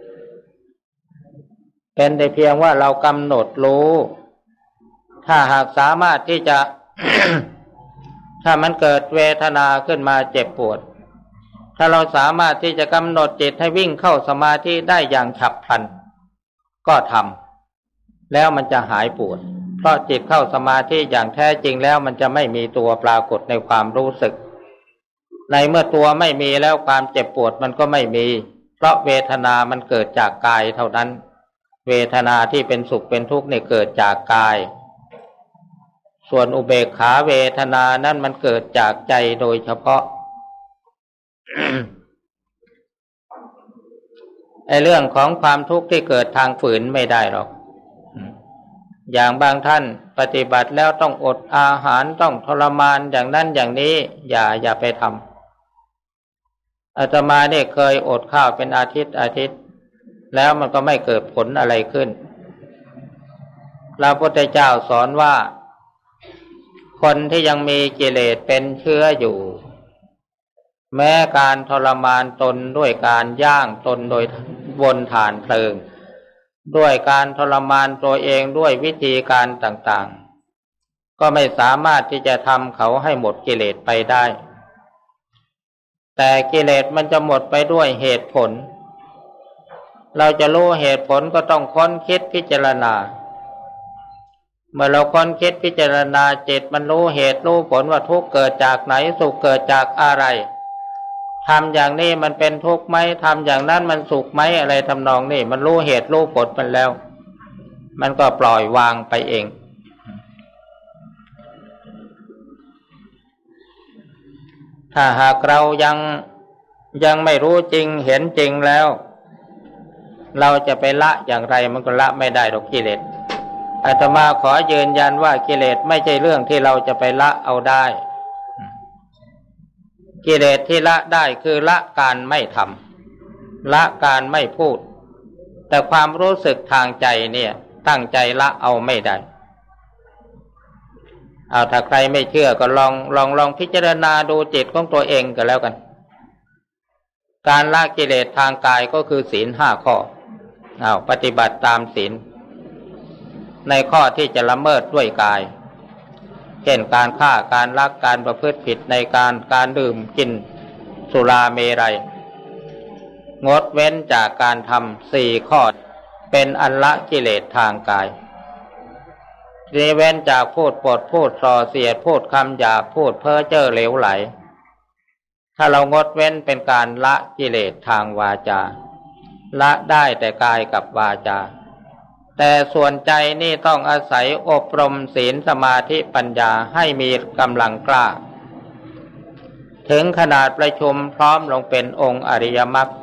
เป็นแต่เพียงว่าเรากำหนดรู้ถ้าหากสามารถที่จะ ถ้ามันเกิดเวทนาขึ้นมาเจ็บปวดถ้าเราสามารถที่จะกำหนดจิตให้วิ่งเข้าสมาธิได้อย่างฉับพลันก็ทำแล้วมันจะหายปวดเพราะจิตเข้าสมาธิอย่างแท้จริงแล้วมันจะไม่มีตัวปรากฏในความรู้สึกในเมื่อตัวไม่มีแล้วความเจ็บปวดมันก็ไม่มีเพราะเวทนามันเกิดจากกายเท่านั้นเวทนาที่เป็นสุขเป็นทุกข์เนี่ยเกิดจากกายส่วนอุเบกขาเวทนานั้นมันเกิดจากใจโดยเฉพาะ ไอ้เรื่องของความทุกข์ที่เกิดทางฝืนไม่ได้หรอกอย่างบางท่านปฏิบัติแล้วต้องอดอาหารต้องทรมานอย่างนั้นอย่างนี้อย่าอย่าไปทำอาตมาเนี่ยเคยอดข้าวเป็นอาทิตย์อาทิตย์แล้วมันก็ไม่เกิดผลอะไรขึ้นพระพุทธเจ้าสอนว่าคนที่ยังมีกิเลสเป็นเชื้ออยู่แม้การทรมานตนด้วยการย่างตนโดยบนฐานเพลิงด้วยการทรมานตัวเองด้วยวิธีการต่างๆก็ไม่สามารถที่จะทำเขาให้หมดกิเลสไปได้แต่กิเลสมันจะหมดไปด้วยเหตุผลเราจะรู้เหตุผลก็ต้องค้นคิดพิจารณาเมื่อเราค้นคิดพิจารณาจิตมันรู้เหตุรู้ผลว่าทุกข์เกิดจากไหนสุขเกิดจากอะไรทำอย่างนี้มันเป็นทุกข์ไหมทำอย่างนั้นมันสุขไหมอะไรทำนองนี้มันรู้เหตุรู้ผลมันแล้วมันก็ปล่อยวางไปเองถ้าหากเรายังยังไม่รู้จริงเห็นจริงแล้วเราจะไปละอย่างไรมันก็ละไม่ได้หรอกกิเลสอาตมาขอยืนยันว่ากิเลสไม่ใช่เรื่องที่เราจะไปละเอาได้กิเลสที่ละได้คือละการไม่ทำละการไม่พูดแต่ความรู้สึกทางใจเนี่ยตั้งใจละเอาไม่ได้เอาถ้าใครไม่เชื่อก็ลองลองลองพิจารณาดูจิตของตัวเองก็แล้วกันการละกิเลสทางกายก็คือศีลห้าข้อเอาปฏิบัติตามศีลในข้อที่จะละเมิดด้วยกายเช่นการฆ่าการลักการประพฤติผิดในการการดื่มกินสุราเมรัยงดเว้นจากการทำสี่ข้อเป็นอันละกิเลสทางกายเว้นจากพูดปดพูดส่อเสียดพูดคำหยาบพูดเพ้อเจ้อเหลวไหลถ้าเรางดเว้นเป็นการละกิเลสทางวาจาละได้แต่กายกับวาจาแต่ส่วนใจนี่ต้องอาศัยอบรมศีลสมาธิปัญญาให้มีกำลังกล้าถึงขนาดประชุมพร้อมลงเป็นองค์อริยมรรค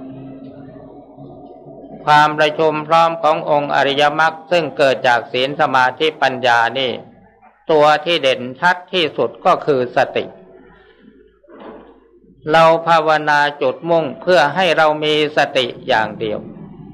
ความประชุมพร้อมขององค์อริยมรรคซึ่งเกิดจากศีลสมาธิปัญญานี่ตัวที่เด่นชัดที่สุดก็คือสติเราภาวนาจุดมุ่งเพื่อให้เรามีสติอย่างเดียว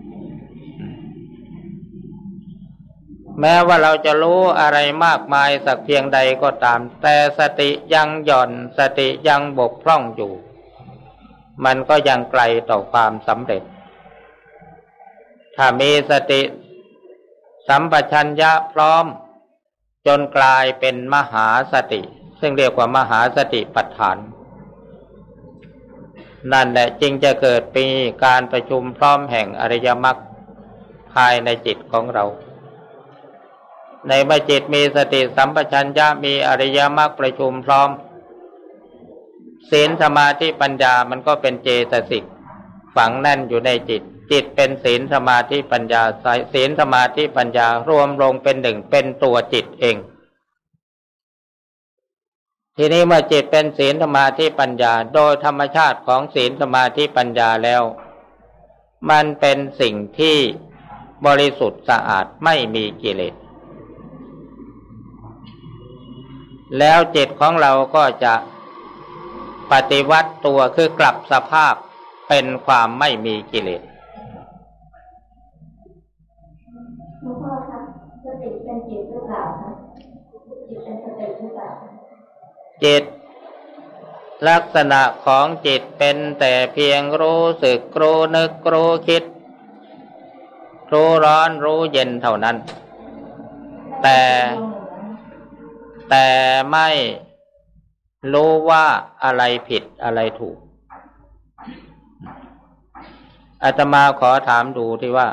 แม้ว่าเราจะรู้อะไรมากมายสักเพียงใดก็ตามแต่สติยังหย่อนสติยังบกพร่องอยู่มันก็ยังไกลต่อความสำเร็จถ้ามีสติสัมปชัญญะพร้อมจนกลายเป็นมหาสติซึ่งเรียกว่ามหาสติปัฏฐานนั่นแหละจึงจะเกิดปีการประชุมพร้อมแห่งอริยมรรคภายในจิตของเราในเมื่อจิตมีสติสัมปชัญญะมีอริยมรรคประชุมพร้อมศีลสมาธิปัญญามันก็เป็นเจตสิกฝังแน่นอยู่ในจิตจิตเป็นศีลสมาธิปัญญาศีลสมาธิปัญญารวมลงเป็นหนึ่งเป็นตัวจิตเองทีนี้เมื่อจิตเป็นศีลสมาธิปัญญาโดยธรรมชาติของศีลสมาธิปัญญาแล้วมันเป็นสิ่งที่บริสุทธิ์สะอาดไม่มีกิเลสแล้วจิตของเราก็จะปฏิวัติตัวคือกลับสภาพเป็นความไม่มีกิเลสหลวงพ่อครับสติเป็นจิตหรือเปล่าครับจิตเป็นสติหรือเปล่าจิตลักษณะของจิตเป็นแต่เพียงรู้สึกรู้นึกรู้คิดรู้ร้อนรู้เย็นเท่านั้นแต่แต่ไม่รู้ว่าอะไรผิดอะไรถูกอาตมาขอถามดูที่ว่า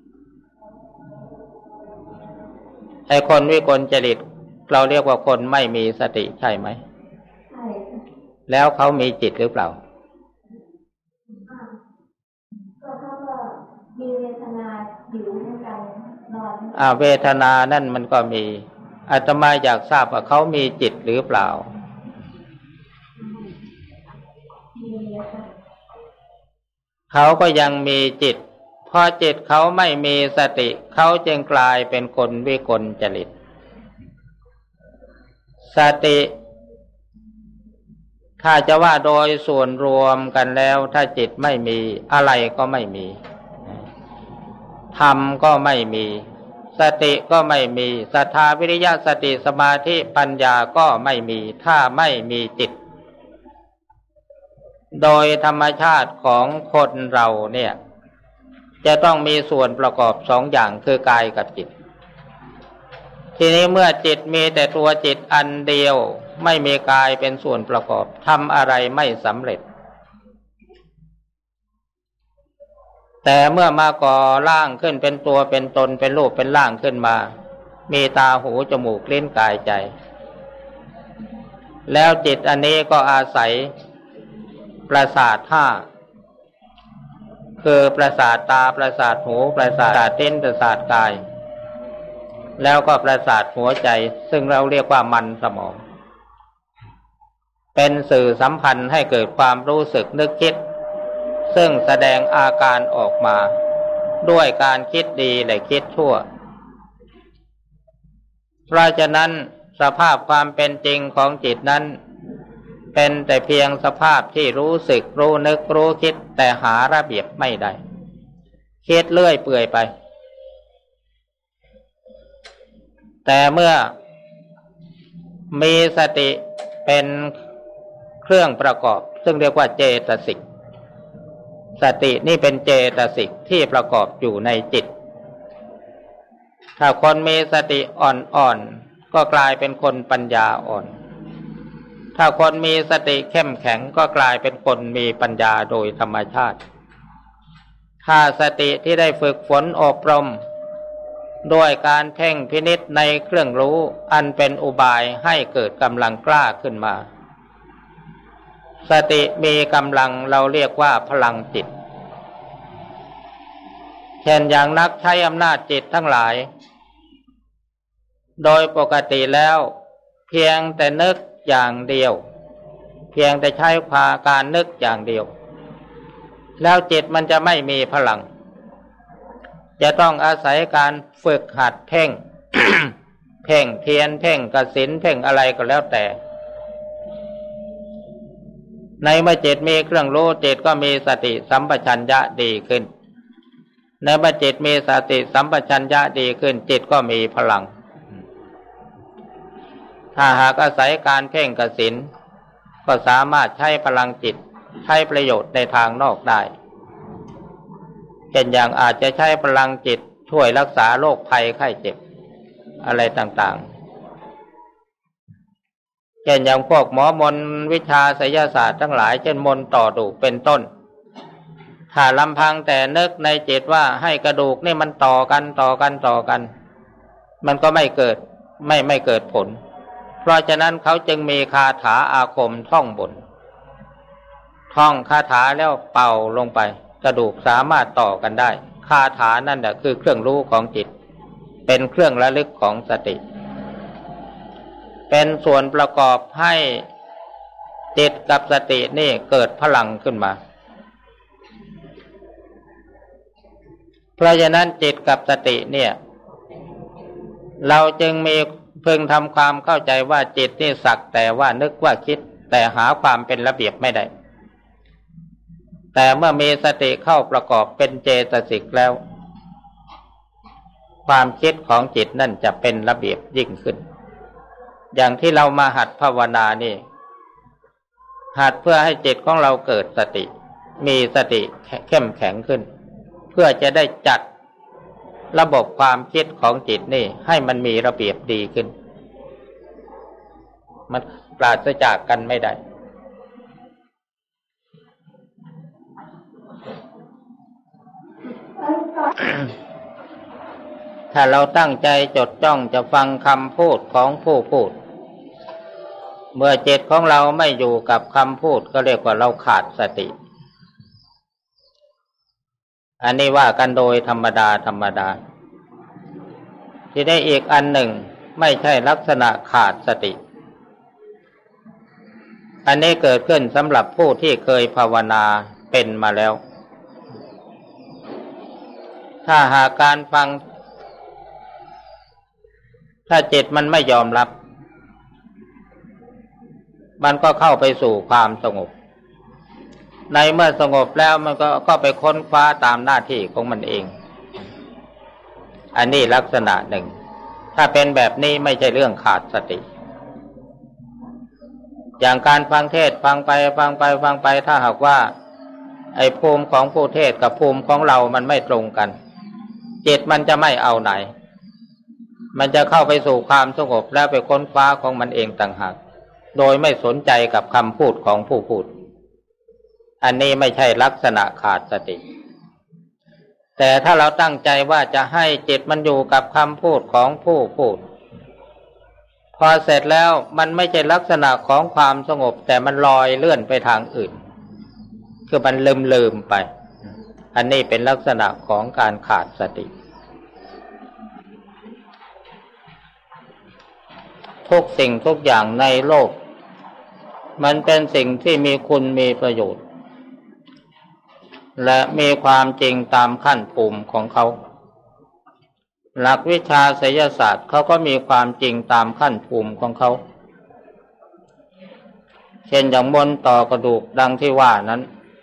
ไอ้คนวิกลจริตเราเรียกว่าคนไม่มีสติใช่ไหมใช่แล้วเขามีจิตหรือเปล่าก็เขาก็มีเวทนาอยู่เหมือนกันนอนอ่าเวทนานั่นมันก็มีอาตมาอยากทราบว่าเขามีจิตหรือเปล่าเขาก็ยังมีจิตพอจิตเขาไม่มีสติเขาจึงกลายเป็นคนวิกลจริตสติถ้าจะว่าโดยส่วนรวมกันแล้วถ้าจิตไม่มีอะไรก็ไม่มีธรรมก็ไม่มีสติก็ไม่มีศรัทธาวิริยะสติสมาธิปัญญาก็ไม่มีถ้าไม่มีจิตโดยธรรมชาติของคนเราเนี่ยจะต้องมีส่วนประกอบสองอย่างคือกายกับจิตทีนี้เมื่อจิตมีแต่ตัวจิตอันเดียวไม่มีกายเป็นส่วนประกอบทำอะไรไม่สำเร็จแต่เมื่อมาก่อร่างขึ้นเป็นตัวเป็นตนเป็นรูปเป็นร่างขึ้นมามีตาหูจมูกลิ้นกายใจแล้วจิตอันนี้ก็อาศัยประสาทห้าคือประสาทตาประสาทหูประสาทลิ้นประสาทกายแล้วก็ประสาทหัวใจซึ่งเราเรียกว่ามันสมองเป็นสื่อสัมพันธ์ให้เกิดความรู้สึกนึกคิดซึ่งแสดงอาการออกมาด้วยการคิดดีและคิดชั่วเพราะฉะนั้นสภาพความเป็นจริงของจิตนั้นเป็นแต่เพียงสภาพที่รู้สึกรู้นึกรู้คิดแต่หาระเบียบไม่ได้คิดเลื่อยเปื่อยไปแต่เมื่อมีสติเป็นเครื่องประกอบซึ่งเรียกว่าเจตสิกสตินี่เป็นเจตสิกที่ประกอบอยู่ในจิตถ้าคนมีสติอ่อนๆก็กลายเป็นคนปัญญาอ่อนถ้าคนมีสติเข้มแข็งก็กลายเป็นคนมีปัญญาโดยธรรมชาติถ้าสติที่ได้ฝึกฝนอบรมด้วยการเพ่งพินิจในเครื่องรู้อันเป็นอุบายให้เกิดกำลังกล้าขึ้นมาสติมีกำลังเราเรียกว่าพลังจิตเช่นอย่างนักใช้อำนาจจิตทั้งหลายโดยปกติแล้วเพียงแต่นึกอย่างเดียวเพียงแต่ใช้พาการนึกอย่างเดียวแล้วจิตมันจะไม่มีพลังจะต้องอาศัยการฝึกหัดเพ่ง เพ่งเทียนเพ่งกสิณเพ่งอะไรก็แล้วแต่ในเมื่อจิตมีเครื่องรู้จิตก็มีสติสัมปชัญญะดีขึ้นในเมื่อจิตมีสติสัมปชัญญะดีขึ้นจิตก็มีพลังถ้าหากอาศัยการเพ่งกสิณก็สามารถใช้พลังจิตใช้ประโยชน์ในทางนอกได้เช่นอย่างอาจจะใช้พลังจิตช่วยรักษาโรคภัยไข้เจ็บอะไรต่างๆเช่นอย่างพวกหมอมนวิชาไสยศาสตร์ทั้งหลายเช่นมนต่อดูเป็นต้นถ้าลำพังแต่นึกในจิตว่าให้กระดูกนี่มันต่อกันต่อกันต่อกันมันก็ไม่เกิดไม่ไม่เกิดผลเพราะฉะนั้นเขาจึงมีคาถาอาคมท่องบนท่องคาถาแล้วเป่าลงไปกระดูกสามารถต่อกันได้คาถานั่นแหละคือเครื่องรู้ของจิตเป็นเครื่องระลึกของสติเป็นส่วนประกอบให้จิตกับสตินี่เกิดพลังขึ้นมาเพราะฉะนั้นจิตกับสติเนี่ยเราจึงมีเพิ่งทำความเข้าใจว่าจิตนี่สักแต่ว่านึกว่าคิดแต่หาความเป็นระเบียบไม่ได้แต่เมื่อมีสติเข้าประกอบเป็นเจตสิกแล้วความคิดของจิตนั่นจะเป็นระเบียบยิ่งขึ้นอย่างที่เรามาหัดภาวนานี่หัดเพื่อให้จิตของเราเกิดสติมีสติเข้มแข็งขึ้นเพื่อจะได้จัดระบบความคิดของจิตนี่ให้มันมีระเบียบดีขึ้นมันปราศจากกันไม่ได้ ถ้าเราตั้งใจจดจ้องจะฟังคำพูดของผู้พูดเมื่อจิตของเราไม่อยู่กับคำพูดก็เรียกว่าเราขาดสติอันนี้ว่ากันโดยธรรมดาธรรมดาที่ได้อีกอันหนึ่งไม่ใช่ลักษณะขาดสติอันนี้เกิดขึ้นสำหรับผู้ที่เคยภาวนาเป็นมาแล้วถ้าหากการฟังถ้าจิตมันไม่ยอมรับมันก็เข้าไปสู่ความสงบในเมื่อสงบแล้วมันก็ก็ไปค้นคว้าตามหน้าที่ของมันเองอันนี้ลักษณะหนึ่งถ้าเป็นแบบนี้ไม่ใช่เรื่องขาดสติอย่างการฟังเทศฟังไปฟังไปฟังไปถ้าหากว่าไอ้ภูมิของผู้เทศกับภูมิของเรามันไม่ตรงกันจิตมันจะไม่เอาไหนมันจะเข้าไปสู่ความสงบแล้วไปค้นคว้าของมันเองต่างหากโดยไม่สนใจกับคำพูดของผู้พูดอันนี้ไม่ใช่ลักษณะขาดสติแต่ถ้าเราตั้งใจว่าจะให้จิตมันอยู่กับคำพูดของผู้พูดพอเสร็จแล้วมันไม่ใช่ลักษณะของความสงบแต่มันลอยเลื่อนไปทางอื่นคือมันลืมลืมไปอันนี้เป็นลักษณะของการขาดสติทุกสิ่งทุกอย่างในโลกมันเป็นสิ่งที่มีคุณมีประโยชน์และมีความจริงตามขั้นภูมิของเขาหลักวิชาไสยศาสตร์เขาก็มีความจริงตามขั้นภูมิของเขาเช่นอย่างมนต์ต่อกระดูกดังที่ว่านั้น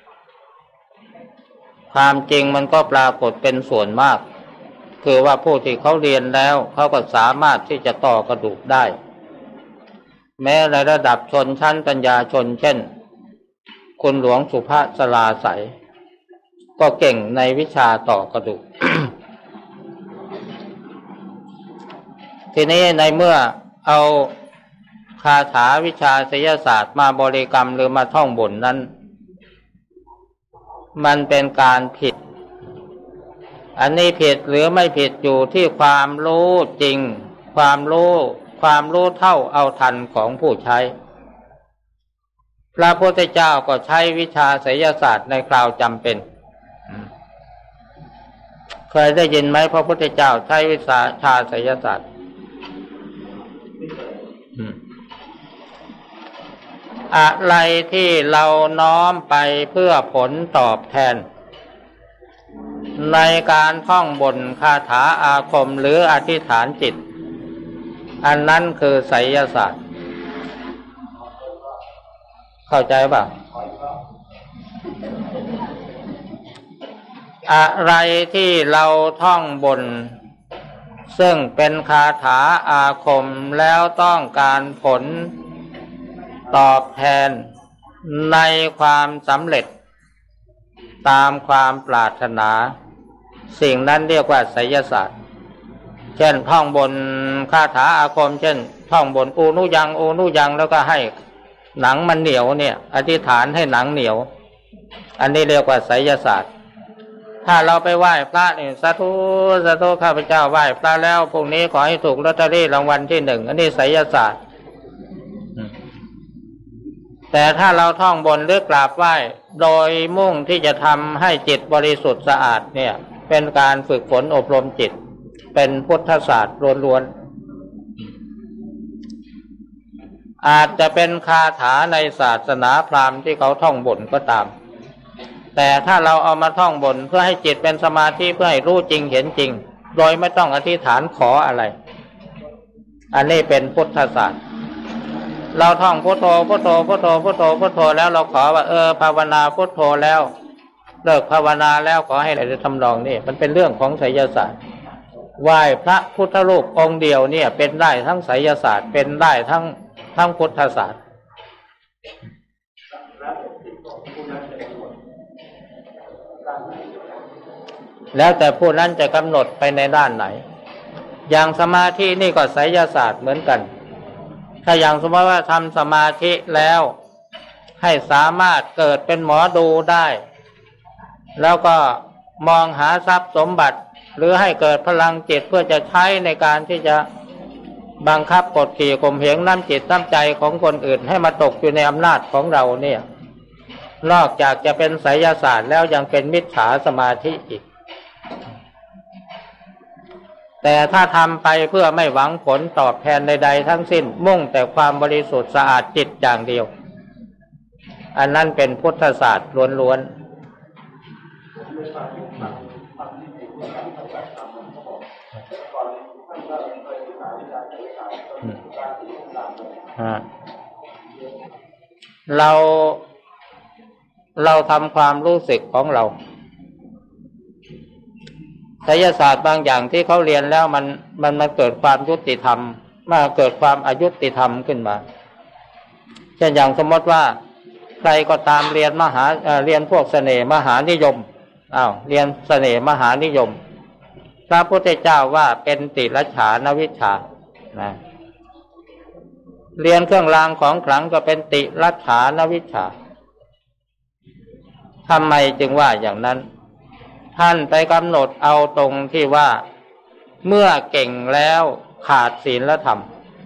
ความจริงมันก็ปรากฏเป็นส่วนมากคือว่าผู้ที่เขาเรียนแล้วเขาก็สามารถที่จะต่อกระดูกได้แม้ในระดับชนชั้นปัญญาชนเช่นคุณหลวงสุภาสราไสยก็เก่งในวิชาต่อกระดูก ทีนี้ในเมื่อเอาคาถาวิชาไสยศาสตร์มาบริกรรมหรือมาท่องบนนั้นมันเป็นการผิดอันนี้ผิดหรือไม่ผิดอยู่ที่ความรู้จริงความรู้ความรู้เท่าเอาทันของผู้ใช้พระพุทธเจ้าก็ใช้วิชาไสยศาสตร์ในคราวจำเป็นเคยได้ยินไหมพระพุทธเจ้าใช้วิชาชาไสยศาสตร์อะไรที่เราน้อมไปเพื่อผลตอบแทนในการท่องบนคาถาอาคมหรืออธิษฐานจิตอันนั้นคือไสยศาสตร์เข้าใจป่ะอะไรที่เราท่องบนซึ่งเป็นคาถาอาคมแล้วต้องการผลตอบแทนในความสำเร็จตามความปรารถนาสิ่งนั้นเรียกว่าไสยศาสตร์เช่นท่องบนคาถาอาคมเช่นท่องบนอูนุยังอูนุยังแล้วก็ให้หนังมันเหนียวเนี่ยอธิษฐานให้หนังเหนียวอันนี้เรียกว่าไสยศาสตร์ถ้าเราไปไหว้พระนี่สาธุสาธุข้าพเจ้าไหว้พระแล้วพรุ่งนี้ขอให้ถูกลอตเตอรี่รางวัลที่หนึ่งอันนี้ไสยศาสตร์แต่ถ้าเราท่องบนหรือกราบไหว้โดยมุ่งที่จะทำให้จิตบริสุทธิ์สะอาดเนี่ยเป็นการฝึกฝนอบรมจิตเป็นพุทธศาสตร์ล้วนๆอาจจะเป็นคาถาในศาสนาพราหมณ์ที่เขาท่องบนก็ตามแต่ถ้าเราเอามาท่องบนเพื่อให้จิตเป็นสมาธิเพื่อให้รู้จริงเห็นจริงโดยไม่ต้องอธิษฐานขออะไรอันนี้เป็นพุทธศาสตร์เราท่องพุทโธพุทโธพุทโธพุทโธพุทโธแล้วเราขอว่าเออภาวนาพุทโธแล้วเลิกภาวนาแล้วขอให้อะไรทำนองนี้มันเป็นเรื่องของไสยศาสตร์ไหว้พระพุทธรูปองค์เดียวเนี่ยเป็นได้ทั้งไสยศาสตร์เป็นได้ทั้งทั้งพุทธศาสตร์แล้วแต่ผู้นั้นจะกำหนดไปในด้านไหนอย่างสมาธินี่ก็ไสยศาสตร์เหมือนกันถ้าอย่างสมมติว่าทำสมาธิแล้วให้สามารถเกิดเป็นหมอดูได้แล้วก็มองหาทรัพย์สมบัติหรือให้เกิดพลังจิตเพื่อจะใช้ในการที่จะบังคับกดขี่ข่มเหงน้ำจิตน้ำใจของคนอื่นให้มาตกอยู่ในอำนาจของเราเนี่ยนอกจากจะเป็นไสยศาสตร์แล้วยังเป็นมิจฉาสมาธิอีกแต่ถ้าทำไปเพื่อไม่หวังผลตอบแทนใดๆทั้งสิ้นมุ่งแต่ความบริสุทธิ์สะอาดจิตอย่างเดียวอันนั้นเป็นพุทธศาสตร์ล้วนๆเราเราทำความรู้สึกของเราไสยศาสตร์บางอย่างที่เขาเรียนแล้วมันมันมันเกิดความยุติธรรมมาเกิดความอยุติธรรมขึ้นมาเช่นอย่างสมมติว่าใครก็ตามเรียนมหาเอ่อเรียนพวกเสน่ห์มหานิยมอ้าวเรียนเสน่ห์มหานิยมพระพุทธเจ้าว่าเป็นติรัจฉานวิชชานะเรียนเครื่องรางของขลังก็เป็นติรัจฉานวิชชาทำไมจึงว่าอย่างนั้นท่านไปกำหนดเอาตรงที่ว่าเมื่อเก่งแล้วขาดศีลธรรม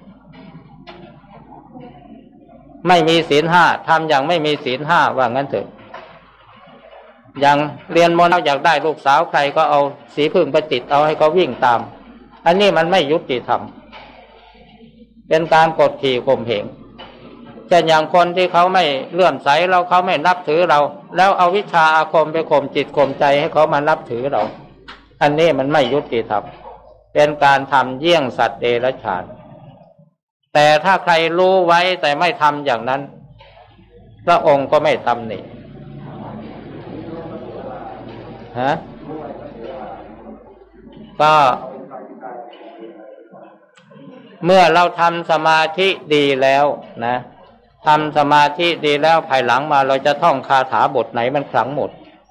ไม่มีศีลห้าทำอย่างไม่มีศีลห้าว่างั้นเถอะอย่างเรียนมนต์อยากได้ลูกสาวใครก็เอาสีพึ่งไปติดเอาให้เขาวิ่งตามอันนี้มันไม่ยุติธรรมเป็นการกดขี่ข่มเหงเช่นอย่างคนที่เขาไม่เลื่อมใสเราเขาไม่นับถือเราแล้วเอาวิชาอาคมไปข่มจิตข่มใจให้เขามานับถือเราอันนี้มันไม่ยุติธรรมเป็นการทำเยี่ยงสัตว์เดรัจฉานแต่ถ้าใครรู้ไว้แต่ไม่ทำอย่างนั้นพระองค์ก็ไม่ทำนี่ฮะก็เมื่อเราทำสมาธิดีแล้วนะทำสมาธิดีแล้วภายหลังมาเราจะท่องคาถาบทไหนมันขลังหมด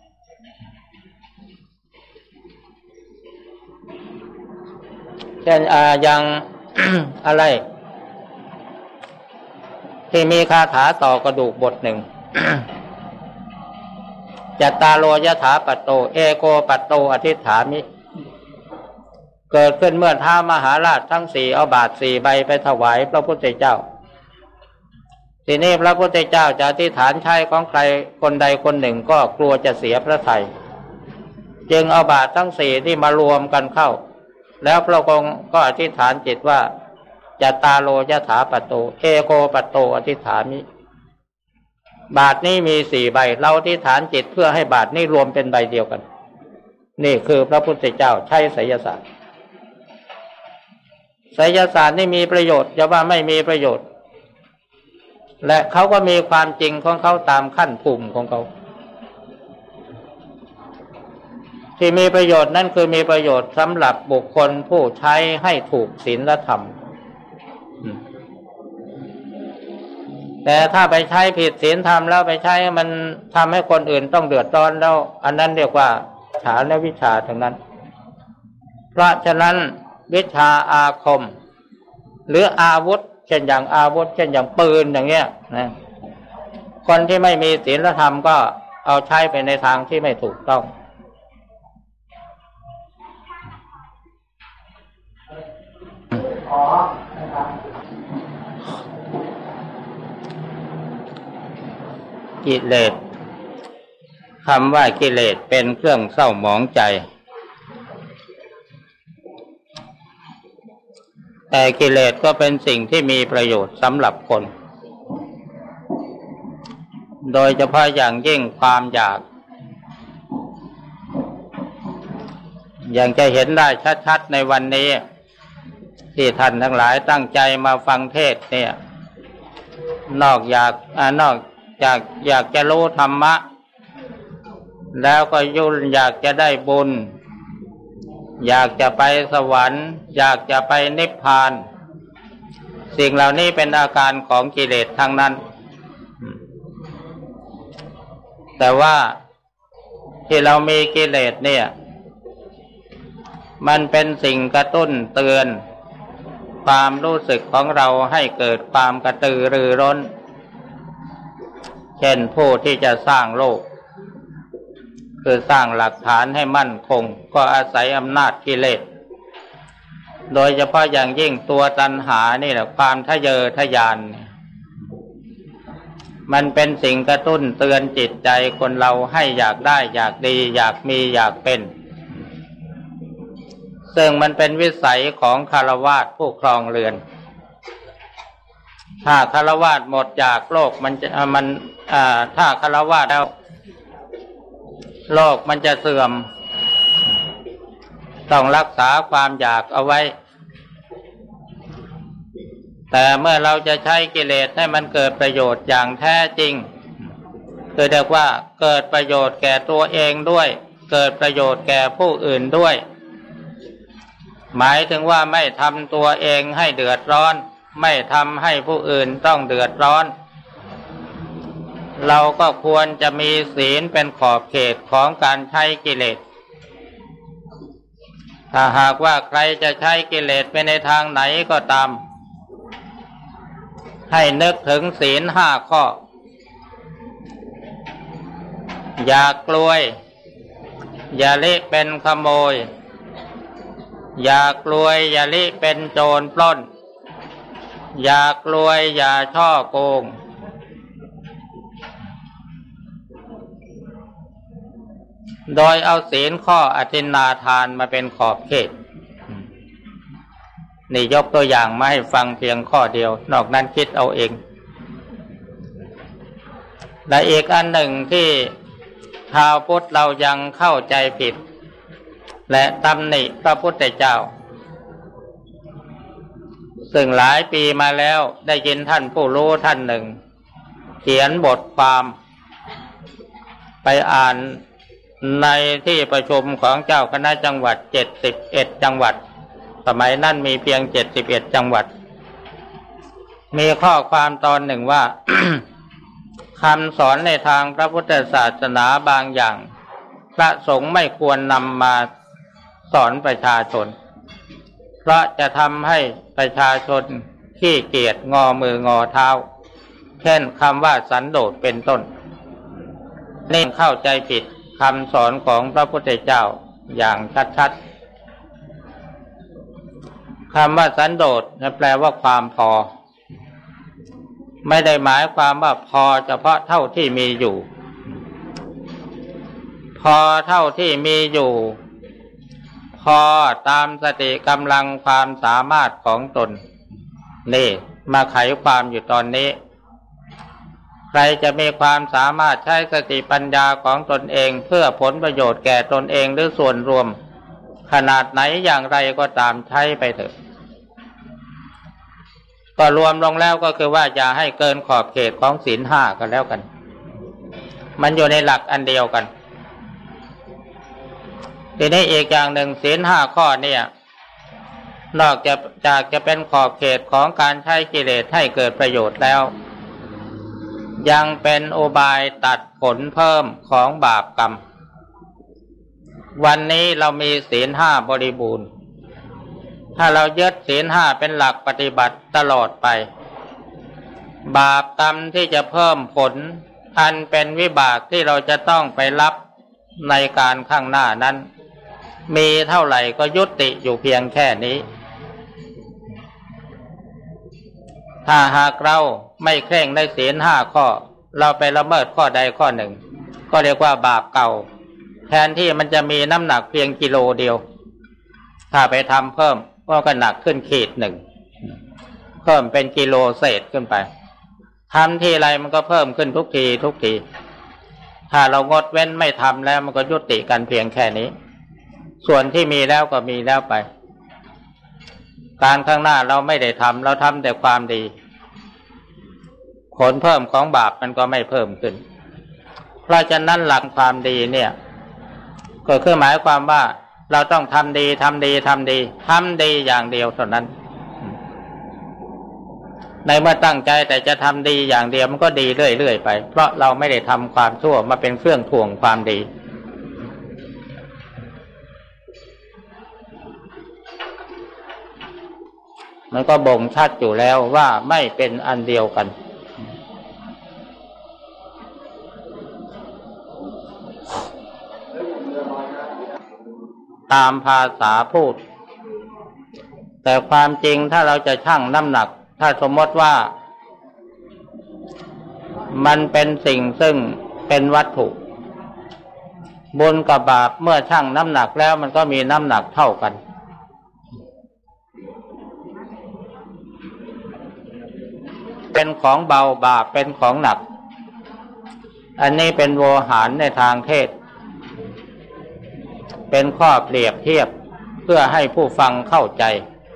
เช่นอ่าอย่าง อะไร ที่มีคาถาต่อกระดูกบทหนึ่ง จัตตาโลยถาปัตโตเอโกปัตโตอธิษฐามิเกิดขึ้นเมื่อท้ามหาราชทั้งสี่เอาบาตรสี่ใบไปถวายพระพุทธเจ้าทีนี้พระพุทธเจ้าจะอธิษฐานใช้ของใครคนใดคนหนึ่งก็กลัวจะเสียพระทัยจึงเอาบาตรทั้งสี่ที่มารวมกันเข้าแล้วพระองค์ก็อธิษฐานจิตว่าจัตตาโลยถาปัตโตเอโกปัตโตอธิษฐามิบาตรนี้มีสี่ใบเราอธิษฐานจิตเพื่อให้บาตรนี้รวมเป็นใบเดียวกันนี่คือพระพุทธเจ้าใช้ไสยศาสตร์ไสยศาสตร์นี่มีประโยชน์อย่าว่าไม่มีประโยชน์และเขาก็มีความจริงของเขาตามขั้นภูมิของเขาที่มีประโยชน์นั่นคือมีประโยชน์สำหรับบุคคลผู้ใช้ให้ถูกศีลธรรมแต่ถ้าไปใช้ผิดศีลธรรมแล้วไปใช้มันทำให้คนอื่นต้องเดือดร้อนแล้วอันนั้นเรียกว่าฉาและวิชาทั้งนั้นเพราะฉะนั้นวิชาอาคมหรืออาวุธเช่นอย่างอาวุธเช่นอย่างปืนอย่างเงี้ยนะคนที่ไม่มีศีลธรรมก็เอาใช้ไปในทางที่ไม่ถูกต้องกิเลสคำว่ากิเลสเป็นเครื่องเศร้าหมองใจแต่กิเลสก็เป็นสิ่งที่มีประโยชน์สำหรับคนโดยเฉพาะอย่างยิ่งความอยากอย่างจะเห็นได้ชัดๆในวันนี้ที่ท่านทั้งหลายตั้งใจมาฟังเทศน์เนี่ยนอกอยากอ่านอกจากอยากจะรู้ธรรมะแล้วก็ยุ่งอยากจะได้บุญอยากจะไปสวรรค์อยากจะไปนิพพานสิ่งเหล่านี้เป็นอาการของกิเลสทั้งนั้นแต่ว่าที่เรามีกิเลสเนี่ยมันเป็นสิ่งกระตุ้นเตือนความรู้สึกของเราให้เกิดความกระตือรือร้นเช่นผู้ที่จะสร้างโลกคือสร้างหลักฐานให้มั่นคงก็อาศัยอำนาจกิเลสโดยเฉพาะอย่างยิ่งตัวตัณหานี่แหละความทะเยอทะยานมันเป็นสิ่งกระตุ้นเตือนจิตใจคนเราให้อยากได้อยากดีอยากมีอยากเป็นซึ่งมันเป็นวิสัยของฆราวาสผู้ครองเรือนถ้าฆราวาสหมดจากโลกมันจะมันอ่าถ้าฆราวาสแล้วโลกมันจะเสื่อมต้องรักษาความอยากเอาไว้แต่เมื่อเราจะใช้กิเลสให้มันเกิดประโยชน์อย่างแท้จริงคือเรียกว่าเกิดประโยชน์แก่ตัวเองด้วยเกิดประโยชน์แก่ผู้อื่นด้วยหมายถึงว่าไม่ทำตัวเองให้เดือดร้อนไม่ทำให้ผู้อื่นต้องเดือดร้อนเราก็ควรจะมีศีลเป็นขอบเขตของการใช้กิเลสถ้าหากว่าใครจะใช้กิเลสไปในทางไหนก็ตามให้นึกถึงศีลห้าข้ออย่ากลวยอย่าลิเป็นขโมยอย่ากลวยอย่าลิเป็นโจรปล้นอย่ากลวยอย่าช่อโกงโดยเอาศีลข้ออทินนาทานมาเป็นขอบเขตนี่ยกตัวอย่างมาให้ฟังเพียงข้อเดียวนอกนั้นคิดเอาเองและอีกอันหนึ่งที่ชาวพุทธเรายังเข้าใจผิดและตำหนิพระพุทธเจ้าซึ่งหลายปีมาแล้วได้ยินท่านผู้รู้ท่านหนึ่งเขียนบทความไปอ่านในที่ประชุมของเจ้าคณะจังหวัดเจ็ดสิบเอ็ดจังหวัดสมัยนั้นมีเพียงเจ็ดสิบเอ็ดจังหวัดมีข้อความตอนหนึ่งว่า คำสอนในทางพระพุทธศาสนาบางอย่างพระสงฆ์ไม่ควรนำมาสอนประชาชนเพราะจะทำให้ประชาชนขี้เกียจงอมืองอเท้าเช่นคำว่าสันโดษเป็นต้นนี่เข้าใจผิดคำสอนของพระพุทธเจ้าอย่างชัดๆคำว่าสันโดษแปลว่าความพอไม่ได้หมายความว่าพอเฉพาะเท่าที่มีอยู่พพอเท่าที่มีอยู่พอตามสติกำลังความสามารถของตนนี่มาไขความอยู่ตอนนี้ใครจะมีความสามารถใช้สติปัญญาของตนเองเพื่อผลประโยชน์แก่ตนเองหรือส่วนรวมขนาดไหนอย่างไรก็ตามใช้ไปเถอะก็รวมลงแล้วก็คือว่าอย่าให้เกินขอบเขตของศีลห้าก็แล้วกันมันอยู่ในหลักอันเดียวกันทีนี้อีกอย่างหนึ่งศีลห้าข้อเนี่ยนอกจากจากจะเป็นขอบเขตของการใช้กิเลสให้เกิดประโยชน์แล้วยังเป็นอุบายตัดผลเพิ่มของบาปกรรมวันนี้เรามีศีลห้าบริบูรณ์ถ้าเรายึดศีลห้าเป็นหลักปฏิบัติตลอดไปบาปกรรมที่จะเพิ่มผลอันเป็นวิบากที่เราจะต้องไปรับในการข้างหน้านั้นมีเท่าไหร่ก็ยุติอยู่เพียงแค่นี้ถ้าหากเราไม่เคร่งในศีลห้าข้อเราไปละเมิดข้อใดข้อหนึ่งก็เรียกว่าบาปเก่าแทนที่มันจะมีน้ำหนักเพียงกิโลเดียวถ้าไปทำเพิ่มก็หนักขึ้นขีดหนึ่งเพิ่มเป็นกิโลเศษขึ้นไปทำทีไรมันก็เพิ่มขึ้นทุกทีทุกทีถ้าเรางดเว้นไม่ทำแล้วมันก็ยุติกันเพียงแค่นี้ส่วนที่มีแล้วก็มีแล้วไปการข้างหน้าเราไม่ได้ทำเราทำแต่ความดีผลเพิ่มของบาปมันก็ไม่เพิ่มขึ้นเพราะฉะนั้นหลักความดีเนี่ยก็คือหมายความว่าเราต้องทำดีทำดีทำดีทำดีอย่างเดียวเท่านั้นในเมื่อตั้งใจแต่จะทำดีอย่างเดียวมันก็ดีเรื่อยๆไปเพราะเราไม่ได้ทำความชั่วมาเป็นเครื่องถ่วงความดีมันก็บ่งชัดอยู่แล้วว่าไม่เป็นอันเดียวกันตามภาษาพูดแต่ความจริงถ้าเราจะชั่งน้ำหนักถ้าสมมติว่ามันเป็นสิ่งซึ่งเป็นวัตถุบุญกับบาปเมื่อชั่งน้ำหนักแล้วมันก็มีน้ำหนักเท่ากันเป็นของเบาบาปเป็นของหนักอันนี้เป็นโวหารในทางเทศเป็นข้อเปรียบเทียบเพื่อให้ผู้ฟังเข้าใจ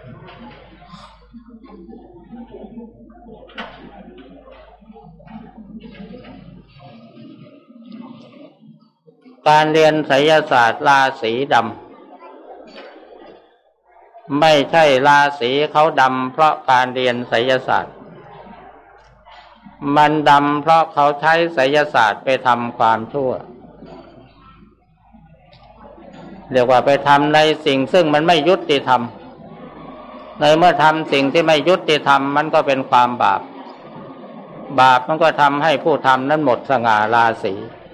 การเรียนไสยศาสตร์ราศีดำไม่ใช่ราศีเขาดำเพราะการเรียนไสยศาสตร์มันดำเพราะเขาใช้ไสยศาสตร์ไปทำความชั่วเรียกว่าไปทำในสิ่งซึ่งมันไม่ยุติธรรมในเมื่อทำสิ่งที่ไม่ยุติธรรมมันก็เป็นความบาปบาปมันก็ทำให้ผู้ทำนั้นหมดสง่าราศี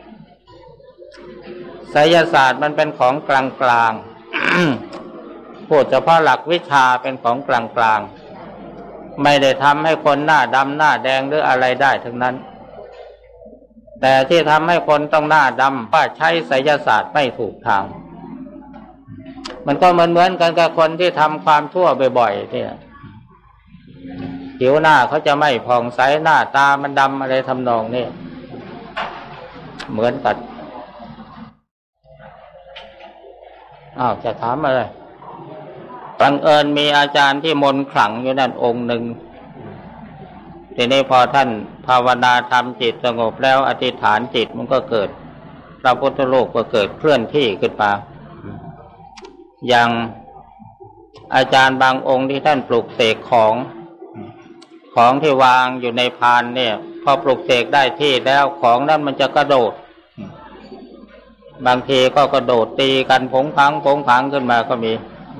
ไสยศาสตร์มันเป็นของกลางกลาง พูดเฉพาะหลักวิชาเป็นของกลางกลางไม่ได้ทำให้คนหน้าดำหน้าแดงหรืออะไรได้ทั้งนั้นแต่ที่ทำให้คนต้องหน้าดำว่าใช้ไสยศาสตร์ไม่ถูกทางมันก็เหมือนเหมือนกันกับคนที่ทำความชั่วบ่อยๆเนี่ยผิวหน้าเขาจะไม่ผ่องใสหน้าตามันดำอะไรทำนองนี้เหมือนกันอ้าวจะถามอะไรบังเอิญมีอาจารย์ที่มนต์ขลังอยู่นั่นองค์หนึ่งทีนี้พอท่านภาวนาทำจิตสงบแล้วอธิษฐานจิตมันก็เกิดพระพุทธโลกก็เกิดเคลื่อนที่ขึ้นมาอย่างอาจารย์บางองค์ที่ท่านปลุกเสกของของที่วางอยู่ในพานเนี่ยพอปลุกเสกได้ที่แล้วของนั้นมันจะกระโดดบางทีก็กระโดดตีกันผงพังผงพังขึ้นมาก็มี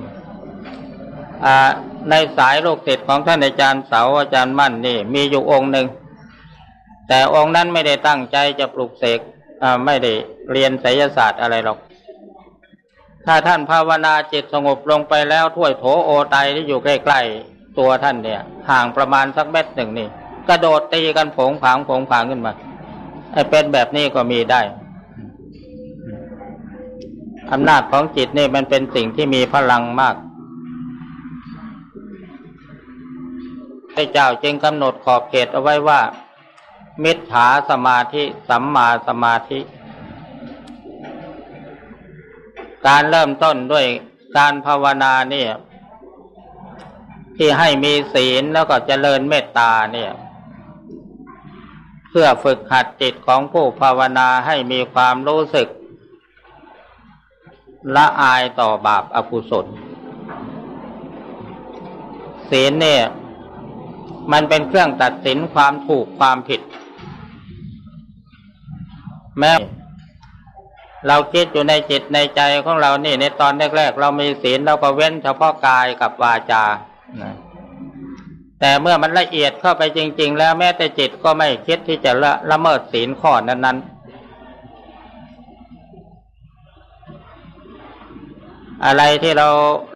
ในสายโลกศิษย์ของท่านอาจารย์เสาอาจารย์มั่นนี่มีอยู่องค์หนึ่งแต่องค์นั้นไม่ได้ตั้งใจจะปลุกเสกไม่ได้เรียนไสยศาสตร์อะไรหรอกถ้าท่านภาวนาจิตสงบลงไปแล้วถ้วยโถโอไตที่อยู่ใกล้ๆตัวท่านเนี่ยห่างประมาณสักเม็ดหนึ่งนี่กระโดดตีกันผงผางผงผางขึ้นมาไอ้เป็นแบบนี้ก็มีได้อำนาจของจิตนี่มันเป็นสิ่งที่มีพลังมากพระเจ้าจึงกำหนดขอบเขตเอาไว้ว่ามิจฉาสมาธิสัมมาสมาธิการเริ่มต้นด้วยการภาวนาเนี่ยที่ให้มีศีลแล้วก็เจริญเมตตาเนี่ยเพื่อฝึกหัดจิตของผู้ภาวนาให้มีความรู้สึกละอายต่อบาปอกุศลศีลเนี่ยมันเป็นเครื่องตัดสินความถูกความผิดแม้เราคิดอยู่ในจิตในใจของเรานี่ในตอนแรกๆเรามีศีลเราก็เว้นเฉพาะกายกับวาจาแต่เมื่อมันละเอียดเข้าไปจริงๆแล้วแม้แต่จิตก็ไม่คิดที่จะละละเมิดศีลข้อนั้นๆอะไรที่เรา